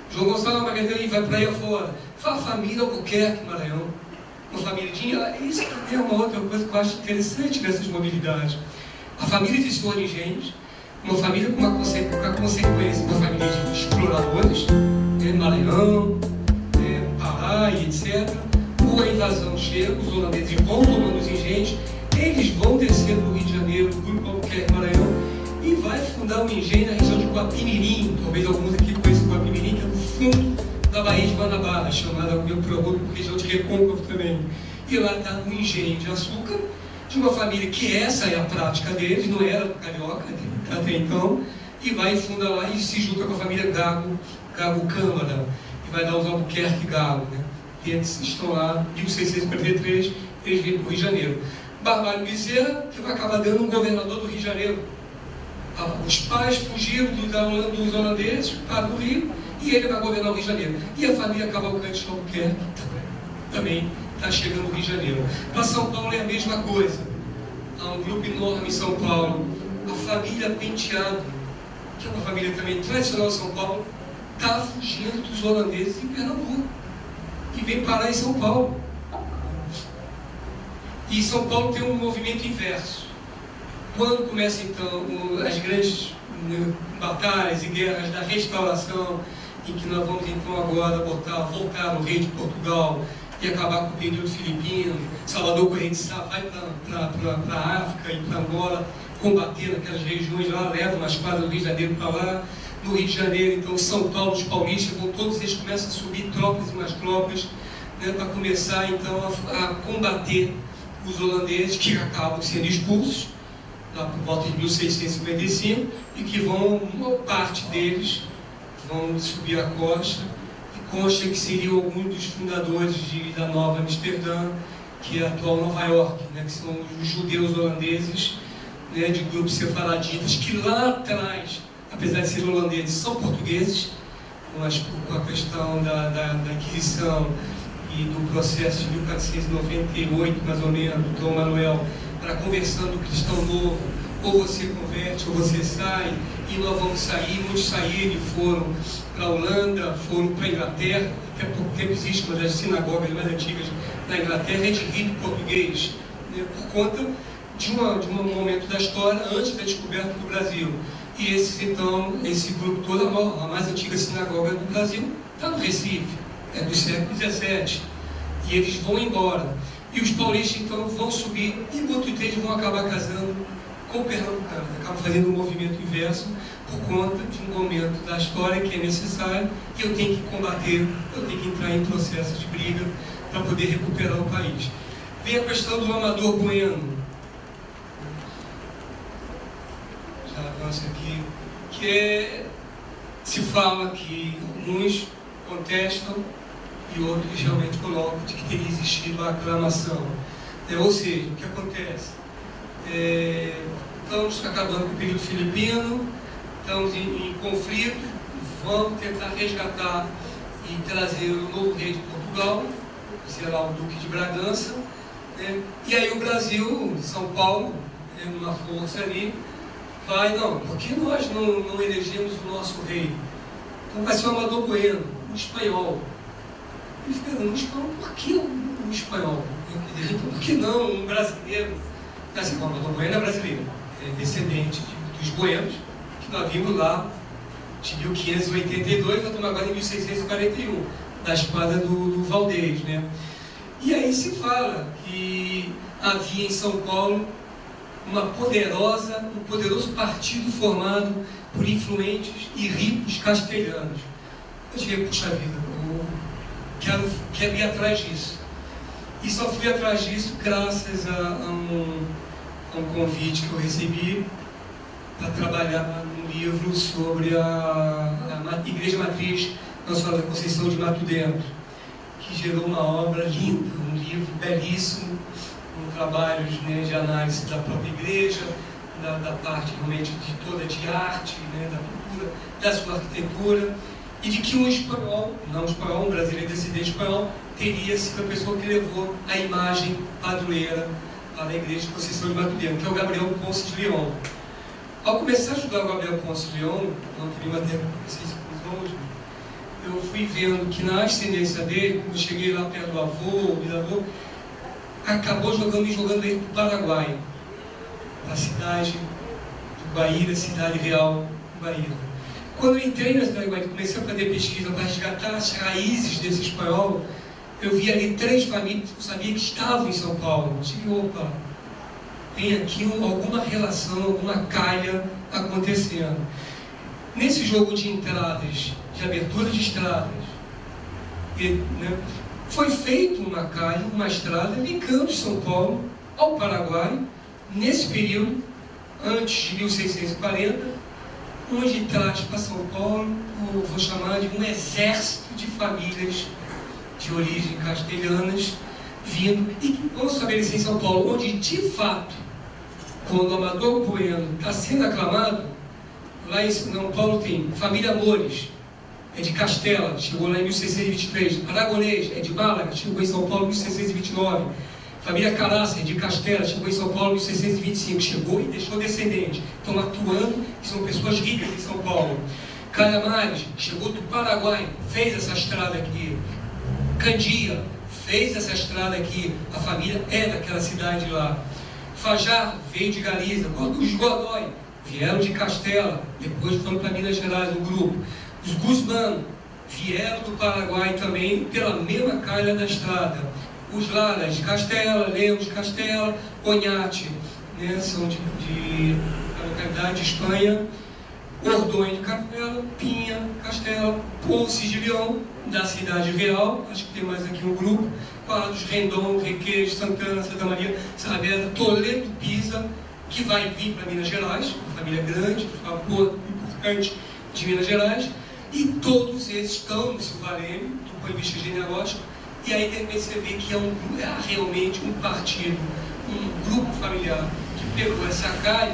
João Gonçalo Magalhães vai para aí afora. Fala a família Albuquerque, Maranhão. Uma família de... Isso também é uma outra coisa que eu acho interessante nessas mobilidades. A família de Senhor de Engenhos, uma família com uma consequência, uma família de exploradores, né, Maranhão, né, Pará e etcétera. Com a invasão chega, os holandeses vão tomando os engenhos, eles vão descendo no Rio de Janeiro, do grupo Albuquerque, Maranhão, e vai fundar um engenho na região de Guapimirim. Talvez alguns aqui conheçam Guapimirim, que é no fundo da Baía de Guanabara, chamada por algum região de Recôncavo também. E lá está um engenho de açúcar, de uma família que essa é a prática deles, não era carioca até então, e vai e funda lá e se junta com a família Gago, Gago Câmara, e vai dar os Albuquerque Gago, né? E eles estão lá, em mil seiscentos e quarenta e três, eles vêm para o Rio de Janeiro. Barbalho Bezerra, que vai acabar dando um governador do Rio de Janeiro. Os pais fugiram dos holandeses para o Rio, e ele vai governar o Rio de Janeiro. E a família Cavalcante de Albuquerque também está chegando no Rio de Janeiro. Para São Paulo é a mesma coisa. Há um grupo enorme em São Paulo. A família Penteado, que é uma família também tradicional de São Paulo, está fugindo dos holandeses em Pernambuco. E vem parar em São Paulo. E São Paulo tem um movimento inverso. Quando começam então as grandes batalhas e guerras da restauração, em que nós vamos então agora botar, voltar o rei de Portugal e acabar com o período filipino, Salvador Correia de Sá vai para a África e para Angola combater naquelas regiões lá, levam as quadras do Rio de Janeiro para lá. No Rio de Janeiro, então, São Paulo, os paulistas, vão, todos eles começam a subir tropas e mais tropas, né, para começar então a, a combater os holandeses, que acabam sendo expulsos lá por volta de mil seiscentos e cinquenta e cinco, e que vão, uma parte deles vão subir a costa, e consta que seriam alguns dos fundadores de, da Nova Amsterdã, que é a atual Nova York, né, que são os judeus holandeses, né, de grupos sefaraditas, que lá atrás, apesar de serem holandeses, são portugueses, mas com a questão da, da, da Inquisição e do processo de mil quatrocentos e noventa e oito, mais ou menos, do Dom Manuel, para a conversão do cristão novo, ou você converte ou você sai, e nós vamos sair, muitos saíram e foram para a Holanda, foram para a Inglaterra. Até pouco tempo existe uma das sinagogas mais antigas na Inglaterra, é de rito português, né, por conta de, uma, de um momento da história antes da descoberta do Brasil. E esse, então, esse grupo todo, a mais antiga sinagoga do Brasil, está no Recife, é do século dezessete, e eles vão embora. E os paulistas, então, vão subir, e muitos deles vão acabar casando com pernambucanos, acabam fazendo um movimento inverso, por conta de um momento da história que é necessário, e eu tenho que combater, eu tenho que entrar em processo de briga para poder recuperar o país. Vem a questão do Amador Bueno, já avanço aqui, que é, se fala que alguns contestam e outros realmente colocam de que teria existido a aclamação. É, ou seja, o que acontece? É, estamos acabando com o período filipino, estamos em, em conflito, vamos tentar resgatar e trazer o novo rei de Portugal, será o Duque de Bragança, né? E aí o Brasil, São Paulo, é uma força ali, vai, não, por que nós não, não elegemos o nosso rei? Então vai ser o Amador Bueno, um espanhol. E fica, um espanhol, por que um espanhol? Então, por que não um brasileiro? Assim, o Amador Bueno é brasileiro, é descendente de, dos Buenos, que nós vimos lá de mil quinhentos e oitenta e dois, nós estamos agora em mil seiscentos e quarenta e um, da espada do, do Valdez, né? E aí se fala que havia em São Paulo uma poderosa, um poderoso partido formado por influentes e ricos castelhanos. Eu cheguei, puxa vida, eu quero, quero ir atrás disso. E só fui atrás disso graças a, a, um, a um convite que eu recebi para trabalhar num livro sobre a, a Igreja Matriz Nossa Senhora da Conceição de Mato Dentro, que gerou uma obra linda, um livro belíssimo, com trabalhos, né, de análise da própria igreja, da, da parte realmente de toda de arte, né, da cultura, da sua arquitetura, e de que um espanhol, não um espanhol, um brasileiro descendente espanhol, teria sido a pessoa que levou a imagem padroeira para a igreja de Conceição de Mato Dentro, que é o Gabriel Ponce de León. Ao começar a estudar o Gabriel Ponce de León, não queria até vocês hoje, eu fui vendo que na ascendência dele, quando eu cheguei lá perto do avô, o bisavô, acabou jogando e jogando ele para o Paraguai, a cidade de Guaíra, cidade real de Guaíra. Quando eu entrei na cidade de Guaíra, comecei a fazer pesquisa para resgatar as raízes desse espanhol, eu vi ali três famílias que eu sabia que estavam em São Paulo. Eu disse, opa, tem aqui um, alguma relação, alguma calha acontecendo. Nesse jogo de entradas, de abertura de estradas, e, né, foi feita uma calha, uma estrada ligando São Paulo ao Paraguai, nesse período, antes de mil seiscentos e quarenta, onde traz para São Paulo, eu vou chamar de um exército de famílias de origem castelhanas vindo e que vão estabelecer em São Paulo, onde de fato, quando o Amador Bueno está sendo aclamado, lá em São Paulo tem família Amores, é de Castela, chegou lá em mil seiscentos e vinte e três, Aragonês, é de Málaga, chegou em São Paulo em mil seiscentos e vinte e nove, família Caraça, é de Castela, chegou em São Paulo em mil seiscentos e vinte e cinco, chegou e deixou descendente, estão atuando, que são pessoas ricas em São Paulo. Calhamares, chegou do Paraguai, fez essa estrada aqui. Candia, fez essa estrada aqui, a família é daquela cidade lá. Fajardo veio de Galiza, os Godoy vieram de Castela, depois foram para Minas Gerais, um grupo. Os Guzmán vieram do Paraguai também, pela mesma calha da estrada. Os Laras de Castela, Lemos de Castela, Oñate, né, são de, de da localidade de Espanha. Ordões de Castela, Pinha, Castela, Ponce de Leão, da cidade real, acho que tem mais aqui um grupo, Quadros, Rendon, Requejo, Santana, Santa Maria, Saavedra, Toledo, Pisa, que vai vir para Minas Gerais, uma família grande, uma boa, importante de Minas Gerais, e todos esses estão no Silvarene, do ponto de vista genealógico, e aí também você vê que é, um, é realmente um partido, um grupo familiar que pegou essa calha,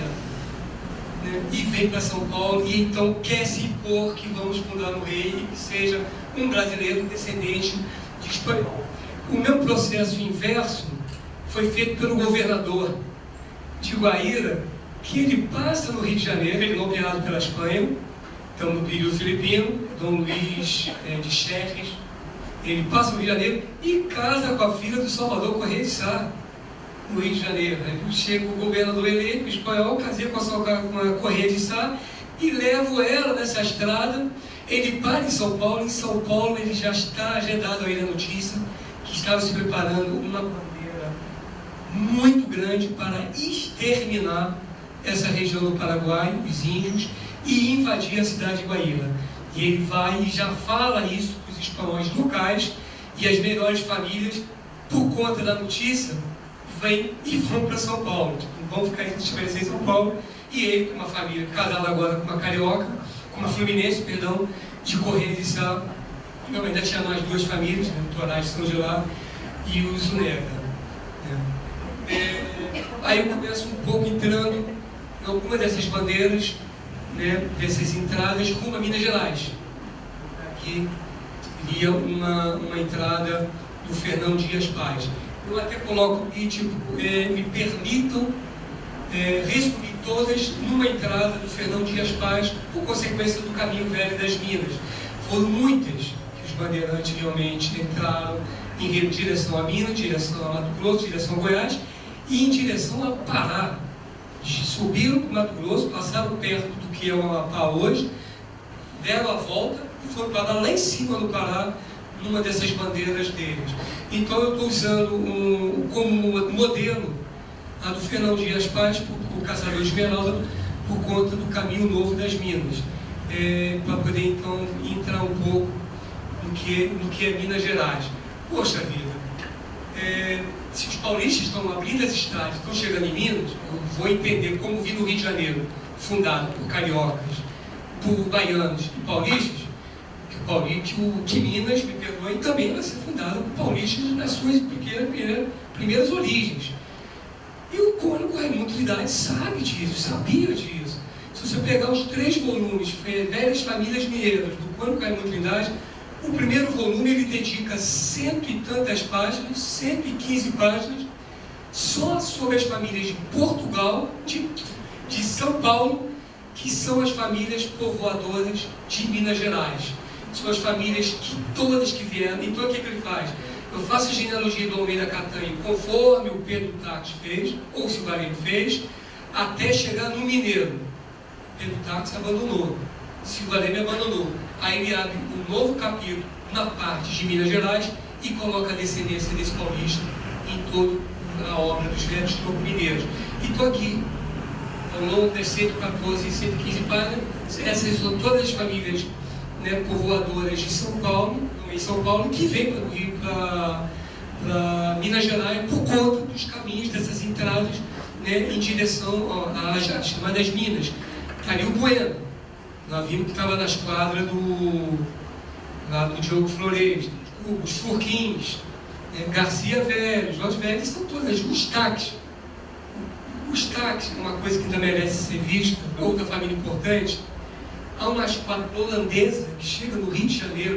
né, e vem para São Paulo e então quer se impor que vamos fundar um rei e que seja um brasileiro descendente de espanhol. O meu processo inverso foi feito pelo governador de Guaíra, que ele passa no Rio de Janeiro, ele é nomeado pela Espanha, então no período filipino, Dom Luís é, de Xerres, ele passa no Rio de Janeiro e casa com a filha do Salvador Correia de Sá, no Rio de Janeiro. Aí chega o governador eleito espanhol, casei com a, com a Correia de Sá e levo ela nessa estrada. Ele para em São Paulo, em São Paulo ele já está, já é dado aí a notícia que estava se preparando uma bandeira muito grande para exterminar essa região do Paraguai, os índios, e invadir a cidade de Guaíra. E ele vai e já fala isso para os espanhóis locais, e as melhores famílias, por conta da notícia, vêm e vão para São Paulo, tipo, vão ficar estabelecidos em São Paulo, e ele, com uma família casada agora com uma carioca, com uma fluminense, perdão, de Correia de Sá, eu ainda tinha mais duas famílias, né, o Torais de São Gelado e o Zunega. Né. É, aí eu começo um pouco entrando em alguma dessas bandeiras, né, dessas entradas rumo a Minas Gerais. Aqui iria uma, uma entrada do Fernão Dias Paz. Eu até coloco aqui, tipo, é, me permitam é, resumir todas numa entrada do Fernão Dias Paz, por consequência do caminho velho das Minas. Foram muitas que os bandeirantes realmente entraram em direção a Minas, direção a Mato Grosso, direção a Goiás e em direção ao Pará. Subiram para o Mato Grosso, passaram perto do que é o Amapá hoje, deram a volta e foram parar lá em cima do Pará, numa dessas bandeiras deles. Então eu estou usando um, como modelo a do Fernão Dias Paz, o Caçador de Esmeralda, por conta do caminho novo das Minas, é, para poder então entrar um pouco no que, no que é Minas Gerais. Poxa vida, é, se os paulistas estão abrindo as estradas, estão chegando em Minas, eu vou entender como vi no Rio de Janeiro, fundado por cariocas, por baianos e paulistas, que, o Pauli, que, o, que Minas, me perdoem, também vai ser fundado por paulistas nas suas pequenas, primeiras, primeiras origens. E o Cônigo Raimundo Trindade sabe disso, sabia disso. Se você pegar os três volumes, Velhas Famílias Mineiras, do Cônigo Raimundo Trindade, o primeiro volume ele dedica cento e tantas páginas, cento e quinze páginas, só sobre as famílias de Portugal, de, de São Paulo, que são as famílias povoadoras de Minas Gerais. são as famílias que todas que vieram. Então o que, que ele faz? Eu faço a genealogia do Almeida Catanho conforme o Pedro Taques fez, ou o Silvarino fez, até chegar no Mineiro. Pedro Taques abandonou, Silvarino abandonou. Aí ele abre um novo capítulo na parte de Minas Gerais e coloca a descendência desse paulista em toda a obra dos velhos troncos mineiros. E estou aqui, ao longo das cento e quatorze e cento e quinze páginas, essas são todas as famílias, né, povoadoras de São Paulo, em São Paulo, que vêm para o Rio, para Minas Gerais, por conta dos caminhos, dessas entradas, né, em direção às chamadas minas. Está ali o Bueno, nós vimos que estava na esquadra do, lá do Diogo Flores, os Furquins, né, Garcia Velho, Jorge Velho, são todas, os Taques. Os Taques, uma coisa que ainda merece ser vista, outra família importante. Há uma esquadra holandesa que chega no Rio de Janeiro,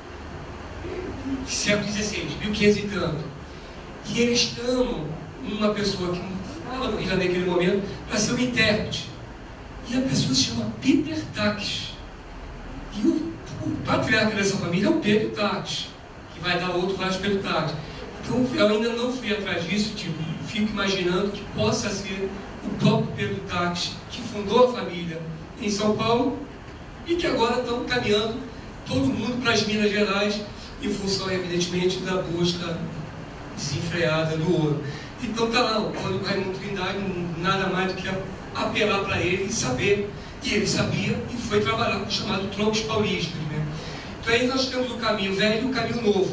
século dezesseis, mil e quinhentos e tanto, e eles chamam uma pessoa que não estava no Rio de Janeiro naquele momento para ser um intérprete. E a pessoa se chama Peter Taques. E o, o patriarca dessa família é o Pedro Taques, que vai dar outro vários Pedro Taques. Então eu ainda não fui atrás disso, tipo, fico imaginando que possa ser o próprio Pedro Taques, que fundou a família em São Paulo, e que agora estão caminhando todo mundo para as Minas Gerais, em função, evidentemente, da busca desenfreada do ouro. Então está lá, o Código Raimundo Trindade, nada mais do que apelar para ele e saber, e ele sabia, e foi trabalhar com o chamado troncos paulistas, né? Então aí nós temos o caminho velho e o caminho novo.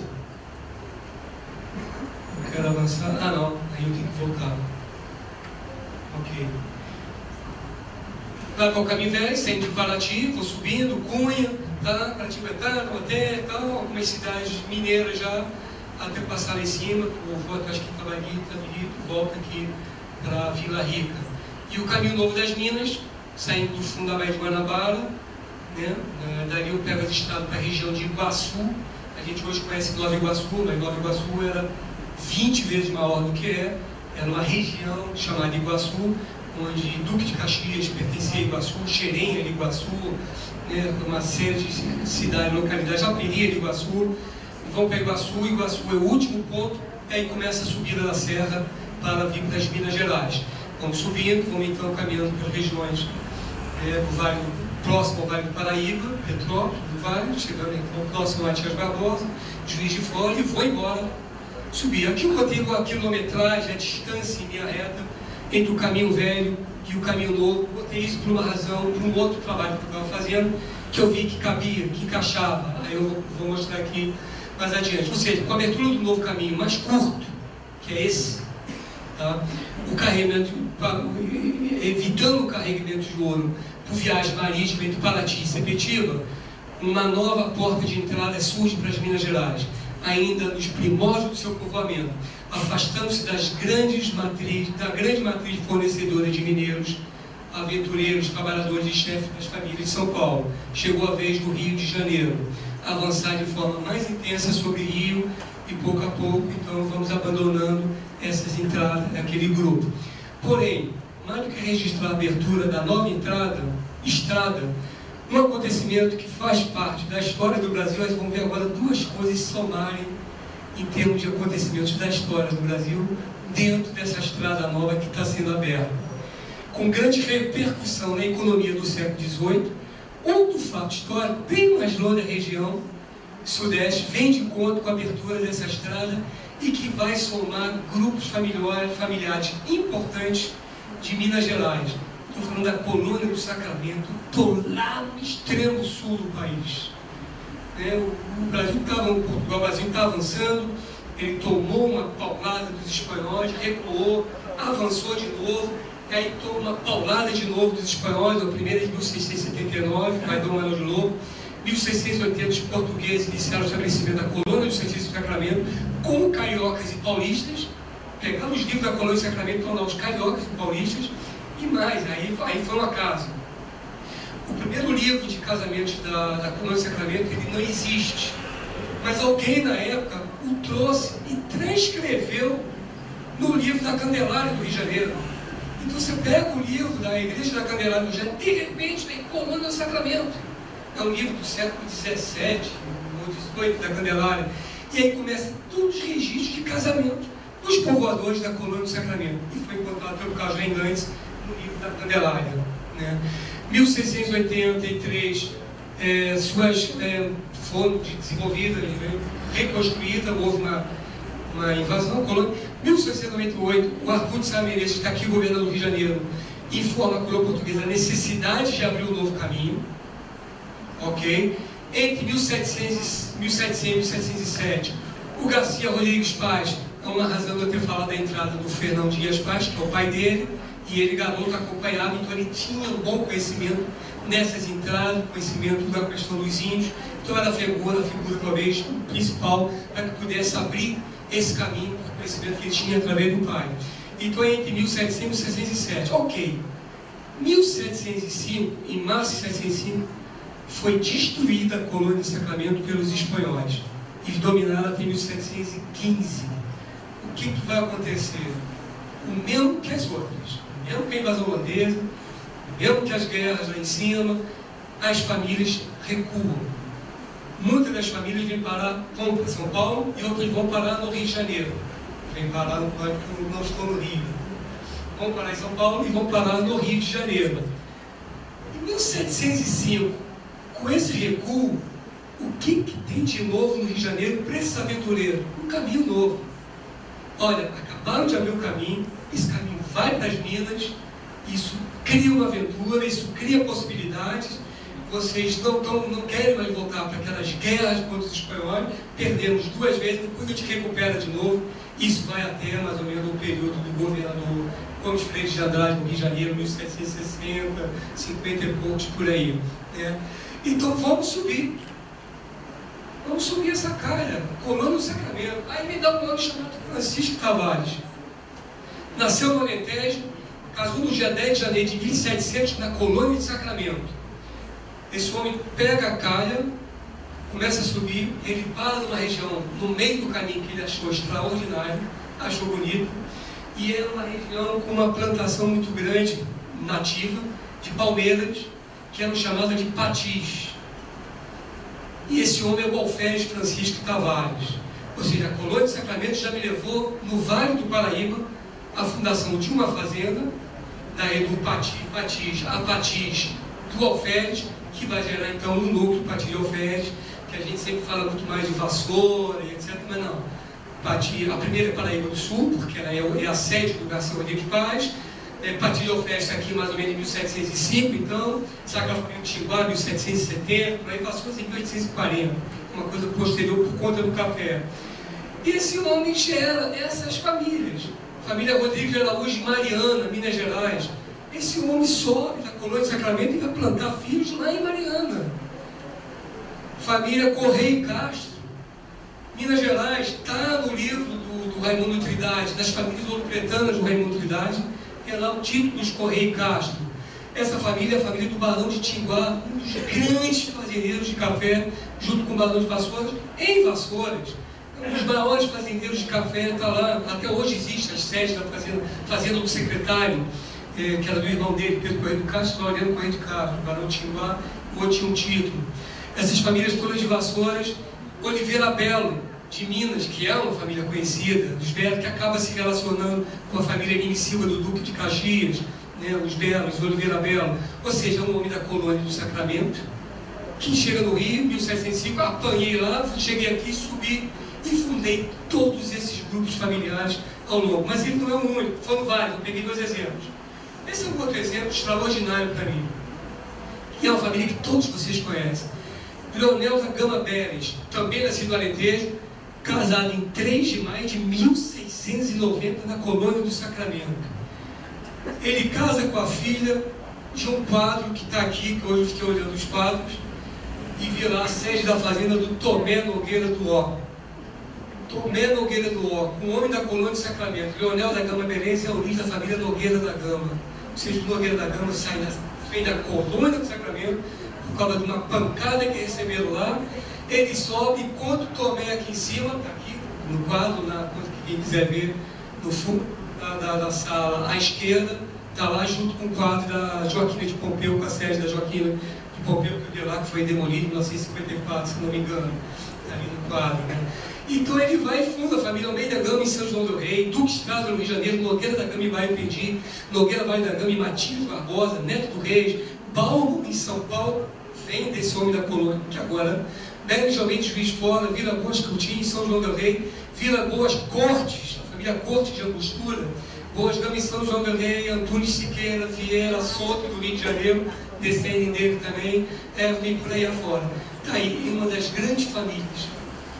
Eu quero avançar, ah não, aí eu tenho que voltar. Ok. Lá para o caminho velho, saindo de Paraty, vou subindo, Cunha, tá? Paraty-Betânia, Rodé, tal, algumas cidades mineiras já, até passar lá em cima, eu vou atrás que estava ali, volta aqui para Vila Rica. E o caminho novo das Minas, saindo do fundo da Baía de Guanabara, né? Dali eu pego as estradas para a região de Iguaçu. A gente hoje conhece Nova Iguaçu, mas Nova Iguaçu era vinte vezes maior do que é. Era uma região chamada Iguaçu, onde Duque de Caxias pertencia a Iguaçu, Xerém era Iguaçu, né, uma série de cidades, localidades, Japeri de Iguaçu. Vão para Iguaçu, Iguaçu é o último ponto, aí começa a subida da serra para vir para as Minas Gerais. Vamos subindo, vamos então caminhando pelas regiões é, do vale, próximo ao Vale do Paraíba, Petrópolis, do Vale, chegando então próximo a Matias Barbosa, Juiz de Fora, e vou embora subir. Aqui eu botei a quilometragem, a distância em linha reta entre o caminho velho e o caminho novo. Botei isso por uma razão, por um outro trabalho que eu estava fazendo, que eu vi que cabia, que encaixava. Aí eu vou mostrar aqui mais adiante. Ou seja, com a abertura do novo caminho mais curto, que é esse, tá? O carregamento, evitando o carregamento de ouro por viagem marítima entre Paraty e Sepetiba, uma nova porta de entrada surge para as Minas Gerais, ainda nos primórdios do seu povoamento, afastando-se das grandes matrizes, da grande matriz fornecedora de mineiros, aventureiros, trabalhadores e chefes das famílias de São Paulo. Chegou a vez do Rio de Janeiro avançar de forma mais intensa sobre o Rio, e pouco a pouco, então, vamos abandonando essas entradas, aquele grupo. Porém, mais do que registrar a abertura da nova entrada, estrada, um acontecimento que faz parte da história do Brasil, nós vamos ver agora duas coisas se somarem em termos de acontecimentos da história do Brasil, dentro dessa estrada nova que está sendo aberta. Com grande repercussão na economia do século dezoito, outro fato histórico, bem mais longe da região sudeste, vem de encontro com a abertura dessa estrada e que vai somar grupos familiares, familiares importantes de Minas Gerais. Estou falando da Colônia do Sacramento, estou lá no extremo sul do país. É, o, o Brasil estava, o Portugal, o Brasil está avançando, ele tomou uma paulada dos espanhóis, recuou, avançou de novo, e aí tomou uma paulada de novo dos espanhóis, a primeira de mil seiscentos e setenta e nove, vai Dom Manuel de Lobo. mil seiscentos e oitenta, os portugueses iniciaram o estabelecimento da Colônia do Santíssimo Sacramento, com cariocas e paulistas. Pegaram os livros da Colônia do Sacramento, estão lá os cariocas e paulistas, e mais, aí, aí foi um acaso. O primeiro livro de casamentos da, da Colônia do Sacramento, ele não existe, mas alguém na época o trouxe e transcreveu no livro da Candelária do Rio de Janeiro. Então você pega o livro da Igreja da Candelária do Rio de Janeiro, de repente vem Colônia do Sacramento. é um livro do século dezessete ou dezoito, da Candelária. E aí começa todos os registros de casamento dos povoadores da colônia do Sacramento. E foi encontrado pelo Carlos Rengans no livro da Candelária. Né? mil seiscentos e oitenta e três, é, suas é, foram desenvolvidas, né? Reconstruídas, houve uma, uma invasão à colônia. mil seiscentos e noventa e oito, o Arthur de Sá Menezes, que está aqui governando o Rio de Janeiro, informa a coroa portuguesa a necessidade de abrir um novo caminho. Ok? Entre mil e setecentos e mil e setecentos e sete, o Garcia Rodrigues Paz, é uma razão de eu ter falado da entrada do Fernão Dias Paz, que é o pai dele, e ele, garoto, acompanhava, então ele tinha um bom conhecimento nessas entradas, conhecimento da questão dos índios, então era a figura, a figura talvez principal para que pudesse abrir esse caminho, o conhecimento que ele tinha através do pai. Então, entre mil setecentos e sessenta e sete, ok. mil setecentos e cinco, em março de setecentos e cinco, foi destruída a colônia de Sacramento pelos espanhóis. Eles dominaram até mil setecentos e quinze. O que, que vai acontecer? O mesmo que as outras. O mesmo que a invasão holandesa, o mesmo que as guerras lá em cima, as famílias recuam. Muitas das famílias vêm parar, vão para São Paulo e outras vão parar no Rio de Janeiro. Vêm parar no plano que não estou no Rio. Vão parar em São Paulo e vão parar no Rio de Janeiro. Em mil setecentos e cinco, com esse recuo, o que, que tem de novo no Rio de Janeiro para esses aventureiros? Um caminho novo. Olha, acabaram de abrir o caminho, esse caminho vai para as Minas, isso cria uma aventura, isso cria possibilidades. Vocês não, tão, não querem mais voltar para aquelas guerras contra os espanhóis, perdemos duas vezes, depois a gente recupera de novo. Isso vai até mais ou menos o período do governador Gomes Freire de Andrade, no Rio de Janeiro, mil setecentos e sessenta, cinquenta e poucos, por aí. Né? Então vamos subir. Vamos subir essa calha, colando o Sacramento. Aí me dá um nome chamado Francisco Tavares. Nasceu no Alentejo, casou no dia dez de janeiro de mil e setecentos na colônia de Sacramento. Esse homem pega a calha, começa a subir, ele para numa região no meio do caminho que ele achou extraordinário, achou bonito, e é uma região com uma plantação muito grande, nativa, de palmeiras, que eram chamadas de patis. E esse homem é o Alferes Francisco Tavares. Ou seja, a colônia de Sacramento já me levou, no Vale do Paraíba, a fundação de uma fazenda, daí do Patis, Patis a Patis do Alferes, que vai gerar então um núcleo Patis de Alferes, que a gente sempre fala muito mais de Vassoura e etcétera. Mas não. Patis, a primeira é Paraíba do Sul, porque ela é, é a sede do Garcia Rodrigues Paz. É, Patis de Alferes está aqui mais ou menos em mil setecentos e cinco, então, Sacramento de Tinguá, mil setecentos e setenta, por aí passou em mil oitocentos e quarenta, uma coisa posterior por conta do café. E esse homem gera essas famílias. Família Rodrigues de Araújo de Mariana, Minas Gerais. Esse homem sobe da colônia de Sacramento e vai plantar filhos lá em Mariana. Família Correia e Castro, Minas Gerais, está no livro do, do Raimundo Trindade, das famílias ouro-pretanas do Raimundo Trindade, é lá o título dos Correia e Castro. Essa família é a família do Barão de Tinguá, um dos grandes fazendeiros de café, junto com o Barão de Vassouras, em Vassouras. Um dos maiores fazendeiros de café está lá, até hoje existe as sedes da fazenda, fazenda do secretário, é, que era do irmão dele, Pedro Correia do Castro, Laureano Correia de Castro, o Barão de Tinguá, o outro tinha um título. Essas famílias todas de Vassouras, Oliveira Belo, de Minas, que é uma família conhecida, dos Belos, que acaba se relacionando com a família inimiga do Duque de Caxias, né, os Belos, Oliveira Belo, ou seja, um homem da colônia do Sacramento, que chega no Rio, mil setecentos e cinco, apanhei lá, cheguei aqui, subi e fundei todos esses grupos familiares ao longo. Mas ele não é o único, foram vários, eu peguei dois exemplos. Esse é um outro exemplo extraordinário para mim, que é uma família que todos vocês conhecem. Leonel da Gama Beres, também nascido no Alentejo, casado em três de maio de mil seiscentos e noventa na colônia do Sacramento. Ele casa com a filha de um quadro que está aqui, que hoje eu fiquei olhando os quadros, e vi lá a sede da fazenda do Tomé Nogueira do Ó. Tomé Nogueira do Ó, um homem da colônia do Sacramento. Leonel da Gama Beres é a origem da família Nogueira da Gama. Ou seja, o Nogueira da Gama sai da, vem da colônia do Sacramento, por causa de uma pancada que receberam lá. Ele sobe, enquanto o Tomé aqui em cima, está aqui no quadro, na, quem quiser ver, no fundo da, da, da sala à esquerda, está lá junto com o quadro da Joaquina de Pompeu, com a sede da Joaquina de Pompeu Cadillac, que foi demolido em mil novecentos e cinquenta e quatro, se não me engano, ali no quadro, né? Então ele vai e funda a família Almeida Gama em São João do Rei, Duque Estrada no Rio de Janeiro, Nogueira da Gama em Baia Pendi, Nogueira Vale da Gama em Matias Barbosa, Neto do Reis, Paulo em São Paulo, vem desse homem da colônia, que agora, Belo Jovem de Juiz de Fora, Vila Boas Coutinho em São João do Rei, Vila Boas Cortes, a família Cortes de Angostura, Boas Gama em São João do Rei, Antunes Siqueira, Vieira, Soto do Rio de Janeiro, descendem dele também, é, vem por aí afora. Está aí, uma das grandes famílias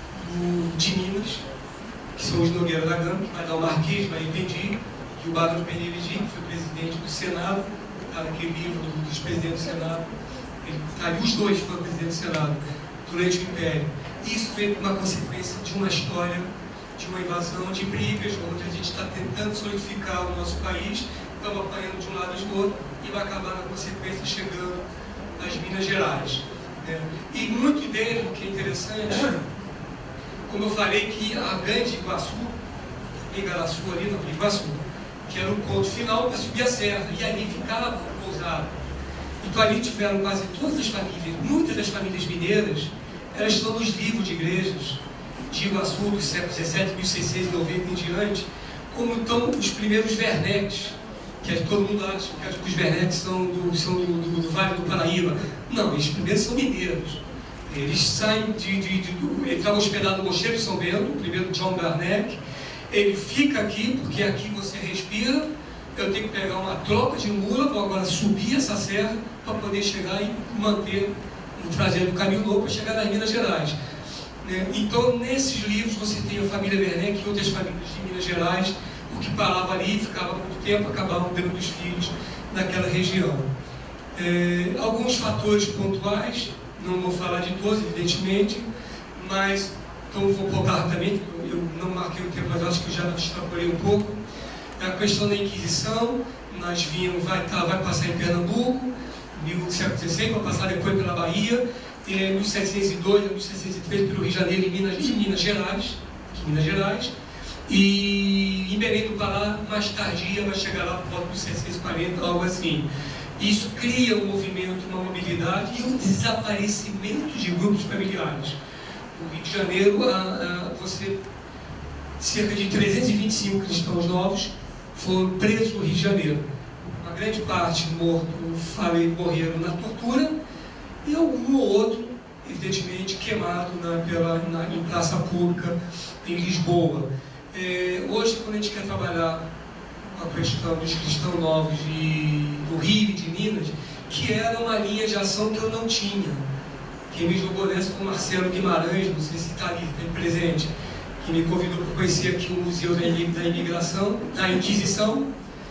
de Minas, que são os Nogueira da Gama, que vai dar o Marquês, vai Pendi, e o Bárbaro Penelidi, que foi presidente do Senado, está naquele livro dos presidentes do Senado, ele, tá ali, os dois foram presidentes do Senado durante o Império. Isso veio como uma consequência de uma história, de uma invasão, de brigas, onde a gente está tentando solidificar o nosso país, estamos apanhando de um lado e do outro, e vai acabar na consequência chegando às Minas Gerais. Né? E muito dele, o que é interessante, como eu falei que a Grande Iguaçu, em Igaraçu ali, não, Iguaçu, que era o ponto final para subir a serra, e ali ficava pousado. Então ali tiveram quase todas as famílias, muitas das famílias mineiras, elas estão nos livros de igrejas de Iguaçu, dos séculos dezessete, mil seiscentos e noventa em diante, como então os primeiros Werneckes, que todo mundo acha que os Werneckes são, do, são do, do, do Vale do Paraíba. Não, eles primeiro são mineiros. Eles saem de... de, de do, ele estava hospedado no Mosteiro de São Bento, o primeiro John Werneck. Ele fica aqui, porque aqui você respira. Eu tenho que pegar uma tropa de mula, vou agora subir essa serra para poder chegar e manter, trazendo o caminho novo para chegar nas Minas Gerais. Né? Então, nesses livros, você tem a família Werneck e outras famílias de Minas Gerais, o que parava ali, ficava muito tempo, acabavam dando os filhos naquela região. É, alguns fatores pontuais, não vou falar de todos, evidentemente, mas, então vou voltar rapidamente, eu não marquei o tempo, mas acho que já extrapolei um pouco. A questão da Inquisição, nós vimos, vai, tá, vai passar em Pernambuco, no século dezesseis, vai passar depois pela Bahia, em mil setecentos e dois a mil setecentos e três pelo Rio de Janeiro e Minas, e Minas Gerais, aqui, Minas Gerais, e em Belém do Pará, mais tardia, vai chegar lá por volta de mil setecentos e quarenta, algo assim. Isso cria um movimento, uma mobilidade e um desaparecimento de grupos familiares. No Rio de Janeiro, a, a, você, cerca de trezentos e vinte e cinco cristãos novos foram presos no Rio de Janeiro. Uma grande parte morto, falei, morreram na tortura, e algum ou outro, evidentemente, queimado na, pela, na, em praça pública em Lisboa. É, hoje, quando a gente quer trabalhar a questão dos cristãos novos de, do Rio e de Minas, que era uma linha de ação que eu não tinha. Quem me jogou nessa foi o Marcelo Guimarães, não sei se está ali, está presente, que me convidou para conhecer aqui o Museu da Imigração, da Inquisição,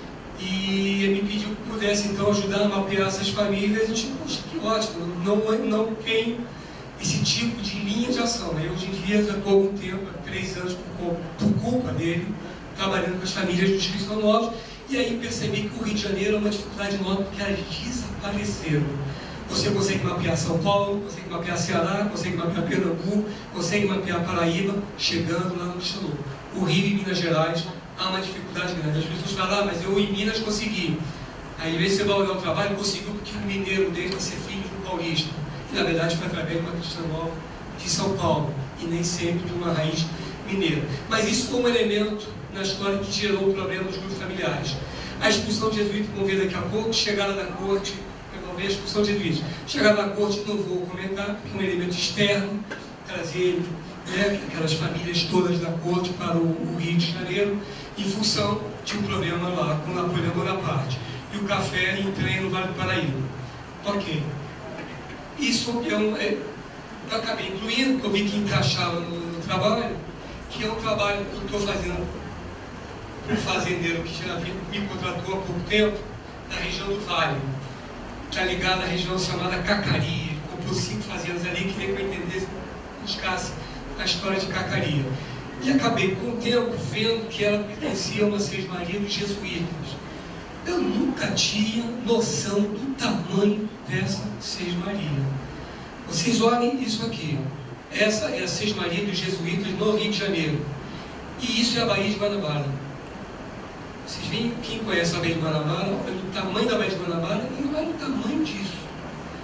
e ele me pediu que pudesse então ajudar a mapear essas famílias. A gente, poxa, que ótimo, não, não tem esse tipo de linha de ação. Né? Hoje em dia, já estou há algum tempo, há três anos, por, por culpa dele, trabalhando com as famílias dos cristãos novos, e aí percebi que o Rio de Janeiro é uma dificuldade enorme, porque elas desapareceram. Você consegue mapear São Paulo, consegue mapear Ceará, consegue mapear Pernambuco, consegue mapear Paraíba, chegando lá no Xanô. O Rio e Minas Gerais há uma dificuldade grande. As pessoas falam, ah, mas eu em Minas consegui. Aí, às vezes, você vai olhar o trabalho, conseguiu porque o mineiro dele vai ser filho do paulista. E, na verdade, foi através de uma cristã nova de São Paulo, e nem sempre de uma raiz mineira. Mas isso foi um elemento na história que gerou o problema dos grupos familiares. A expulsão de jesuítas, vamos ver daqui a pouco, chegada da corte, vamos ver a expulsão de jesuítas. Chegada da corte, não vou comentar, porque é um elemento externo, trazer, né, aquelas famílias todas da corte para o, o Rio de Janeiro, em função de um problema lá com Napoleão Bonaparte. E o café em trem no Vale do Paraíba. Ok. Isso é um... É, eu acabei incluindo, porque eu vi que encaixava no, no trabalho, que é um trabalho que eu estou fazendo com um fazendeiro que já me contratou há pouco tempo, na região do Vale. Está ligado à região chamada Cacaria. Ele comprou cinco fazendas ali, queria que eu entendesse, buscasse a história de Cacaria. E acabei, com o tempo, vendo que ela pertencia a uma sesmaria dos jesuítas. Eu nunca tinha noção do tamanho dessa sesmaria. Vocês olhem isso aqui. Essa é a sesmaria dos jesuítas no Rio de Janeiro. E isso é a Baía de Guanabara. Vocês veem, quem conhece a Baía de Guanabara, olha o tamanho da Baía de Guanabara e não olha o tamanho disso.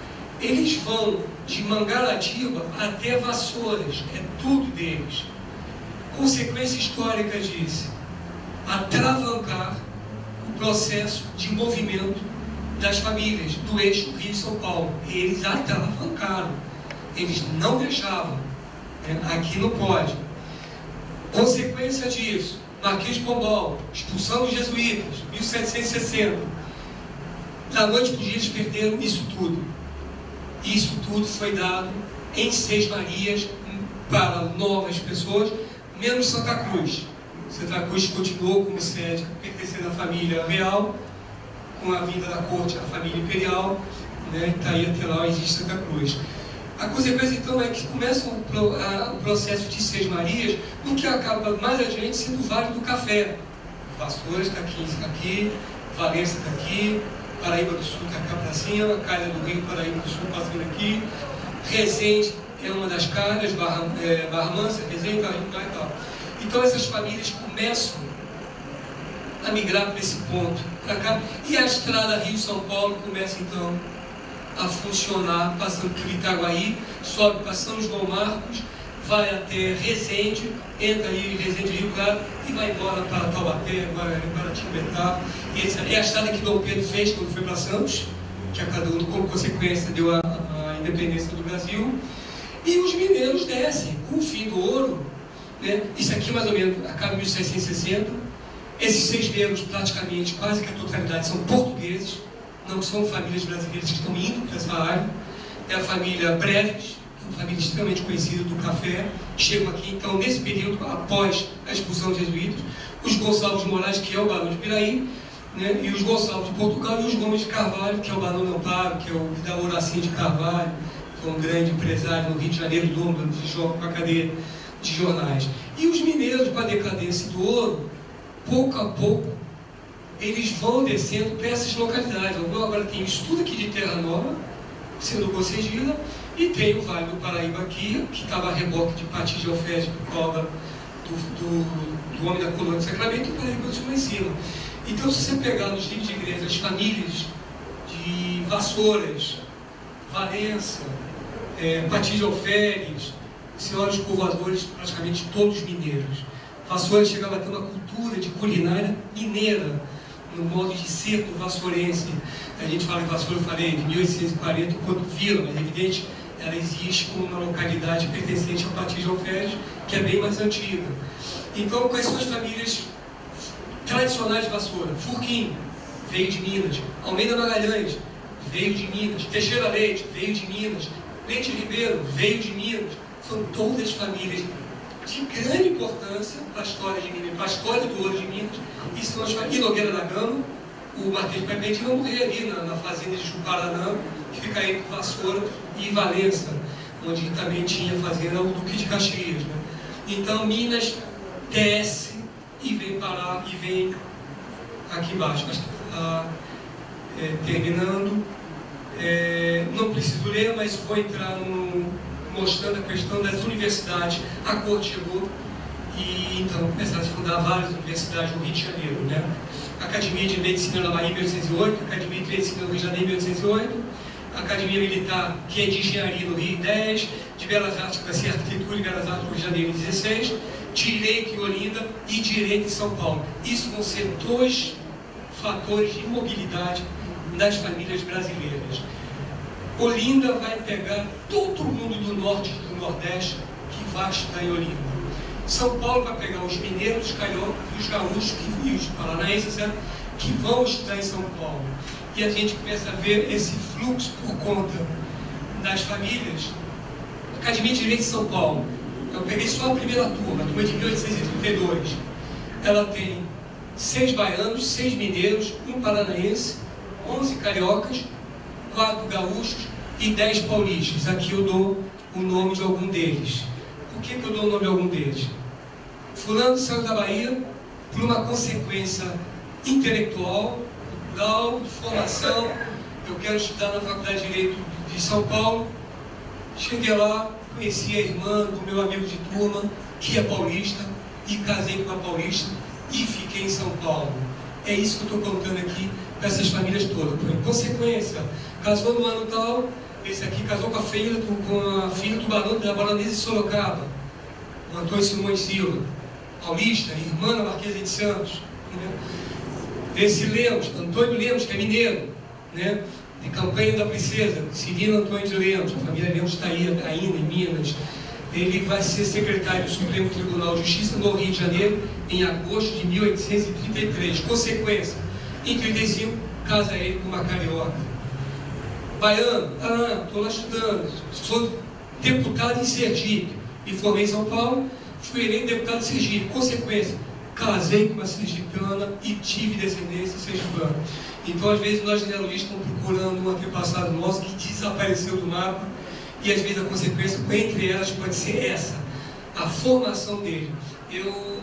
Eles vão de Mangaratiba até Vassouras, é tudo deles. Consequência histórica disso, atravancar o processo de movimento das famílias do eixo Rio-São Paulo. Eles atravancaram, eles não deixavam, né? Aqui não pode. Consequência disso, Marquês de Pombal, expulsão dos jesuítas, mil setecentos e sessenta. Da noite para o dia eles perderam isso tudo. Isso tudo foi dado em Seis Marias para novas pessoas, menos Santa Cruz. Santa Cruz continuou como sede, pertencendo à família real, com a vinda da corte à família imperial, né? Daí até lá existe Santa Cruz. A consequência então é que começa o, pro, a, o processo de Seis Marias, no que acaba mais adiante sendo o Vale do Café. Vassouras está aqui, está aqui, Valença está aqui, Paraíba do Sul está cá para cima, Calha do Rio, Paraíba do Sul passando aqui, Resende é uma das calhas, Barra, é, Barra Mansa, Resende, Barra e tal. Então essas famílias começam a migrar para esse ponto, para cá, e a estrada Rio-São Paulo começa então a funcionar, passando por Itaguaí, sobe para São João Marcos, vai até Resende, entra aí em Resende Rio Claro e vai embora para Taubaté, Guaratinguetá. É a estrada que Dom Pedro fez quando foi para Santos, que a cada um, como consequência, deu a, a independência do Brasil. E os mineiros descem, com o fim do ouro, né? Isso aqui mais ou menos acaba em mil seiscentos e sessenta. Esses seis negros, praticamente, quase que a totalidade, são portugueses, não são famílias brasileiras que estão indo para essa área. É a família Breves, uma família extremamente conhecida do café, chegam aqui, então, nesse período, após a expulsão dos jesuítas, os Gonçalves de Moraes, que é o Barão de Piraí, né, e os Gonçalves de Portugal, e os Gomes de Carvalho, que é o Barão de Amparo, que é o da Horacinho de Carvalho, que é um grande empresário no Rio de Janeiro, dono de jogo para a cadeia de jornais. E os mineiros, com a decadência do ouro, pouco a pouco, eles vão descendo para essas localidades. Agora tem isso tudo aqui de Terra Nova, sendo concedida, e tem o Vale do Paraíba aqui, que estava a reboque de Pati de Alfés, por causa do, do, do homem da colônia de Sacramento, e o Paraíba continua lá em cima. Então, se você pegar nos livros de igreja as famílias de Vassouras, Valença, é, Pati de Alferes, senhores povoadores, praticamente todos mineiros. Vassouras chegava a ter uma cultura de culinária mineira, no modo de ser do vassourense. A gente fala em Vassoura, eu falei, de mil oitocentos e quarenta, enquanto vila, mas é evidente, ela existe como uma localidade pertencente ao Pati de Alferes, que é bem mais antiga. Então, quais são as famílias tradicionais de Vassoura? Furquim, veio de Minas. Almeida Magalhães, veio de Minas. Teixeira Leite, veio de Minas. Leite Ribeiro, veio de Minas. São todas famílias de grande importância para a história de Minas, para a história do ouro de Minas. E são as famílias. E Nogueira da Gama, o Marquês de Pepente não morreu ali na, na fazenda de Chuparanã, que fica entre Vassoura e Valença, onde também tinha fazenda o Duque de Caxias, né? Então Minas desce e vem parar e vem aqui embaixo. Mas, ah, é, terminando, é, não preciso ler, mas vou entrar no, mostrando a questão das universidades. A corte chegou e então começaram a se fundar várias universidades no Rio de Janeiro, né? Academia de Medicina na Bahia em mil oitocentos e oito, Academia de Medicina no Rio de Janeiro em mil oitocentos e oito, Academia Militar, que é de Engenharia no Rio em dez, de Belas Artes, que vai ser Arquitetura e Belas Artes no Rio de Janeiro em dezesseis, Direito em Olinda e Direito em São Paulo. Isso vão ser dois fatores de mobilidade das famílias brasileiras. Olinda vai pegar todo mundo do norte e do nordeste que vai estudar em Olinda. São Paulo vai pegar os mineiros, os cariocas, os gaúchos e os paranaenses, né, que vão estudar em São Paulo. E a gente começa a ver esse fluxo por conta das famílias. Academia de Direito de São Paulo, eu peguei só a primeira turma, a turma de mil oitocentos e trinta e dois. Ela tem seis baianos, seis mineiros, um paranaense, onze cariocas, quatro gaúchos e dez paulistas. Aqui eu dou o nome de algum deles. Por que, que eu dou o nome de algum deles? Fulano saiu da Bahia por uma consequência intelectual, cultural, de formação. Eu quero estudar na Faculdade de Direito de São Paulo. Cheguei lá, conheci a irmã do meu amigo de turma, que é paulista, e casei com a paulista e fiquei em São Paulo. É isso que eu estou contando aqui para essas famílias todas. Por consequência, casou no ano tal, Esse aqui casou com a filha do, com a filha do barão da baronesa de Sorocaba, o Antônio Simões Silva, paulista, irmã da Marquesa de Santos. Né? Esse Lemos, Antônio Lemos, que é mineiro, né? De Campanha da Princesa, Cirino Antônio de Lemos, a família Lemos está aí ainda em Minas. Ele vai ser secretário do Supremo Tribunal de Justiça no Rio de Janeiro em agosto de mil oitocentos e trinta e três. Consequência, em trinta e cinco, casa ele com uma carioca. Baiano, ah, estou lá estudando, sou deputado em Sergipe, me formei em São Paulo, fui eleito deputado de Sergipe. Consequência, casei com uma sergipana e tive descendência sergipana. Então, às vezes, nós genealogistas estamos procurando um antepassado nosso que desapareceu do mapa, e às vezes a consequência, entre elas, pode ser essa, a formação dele. Eu,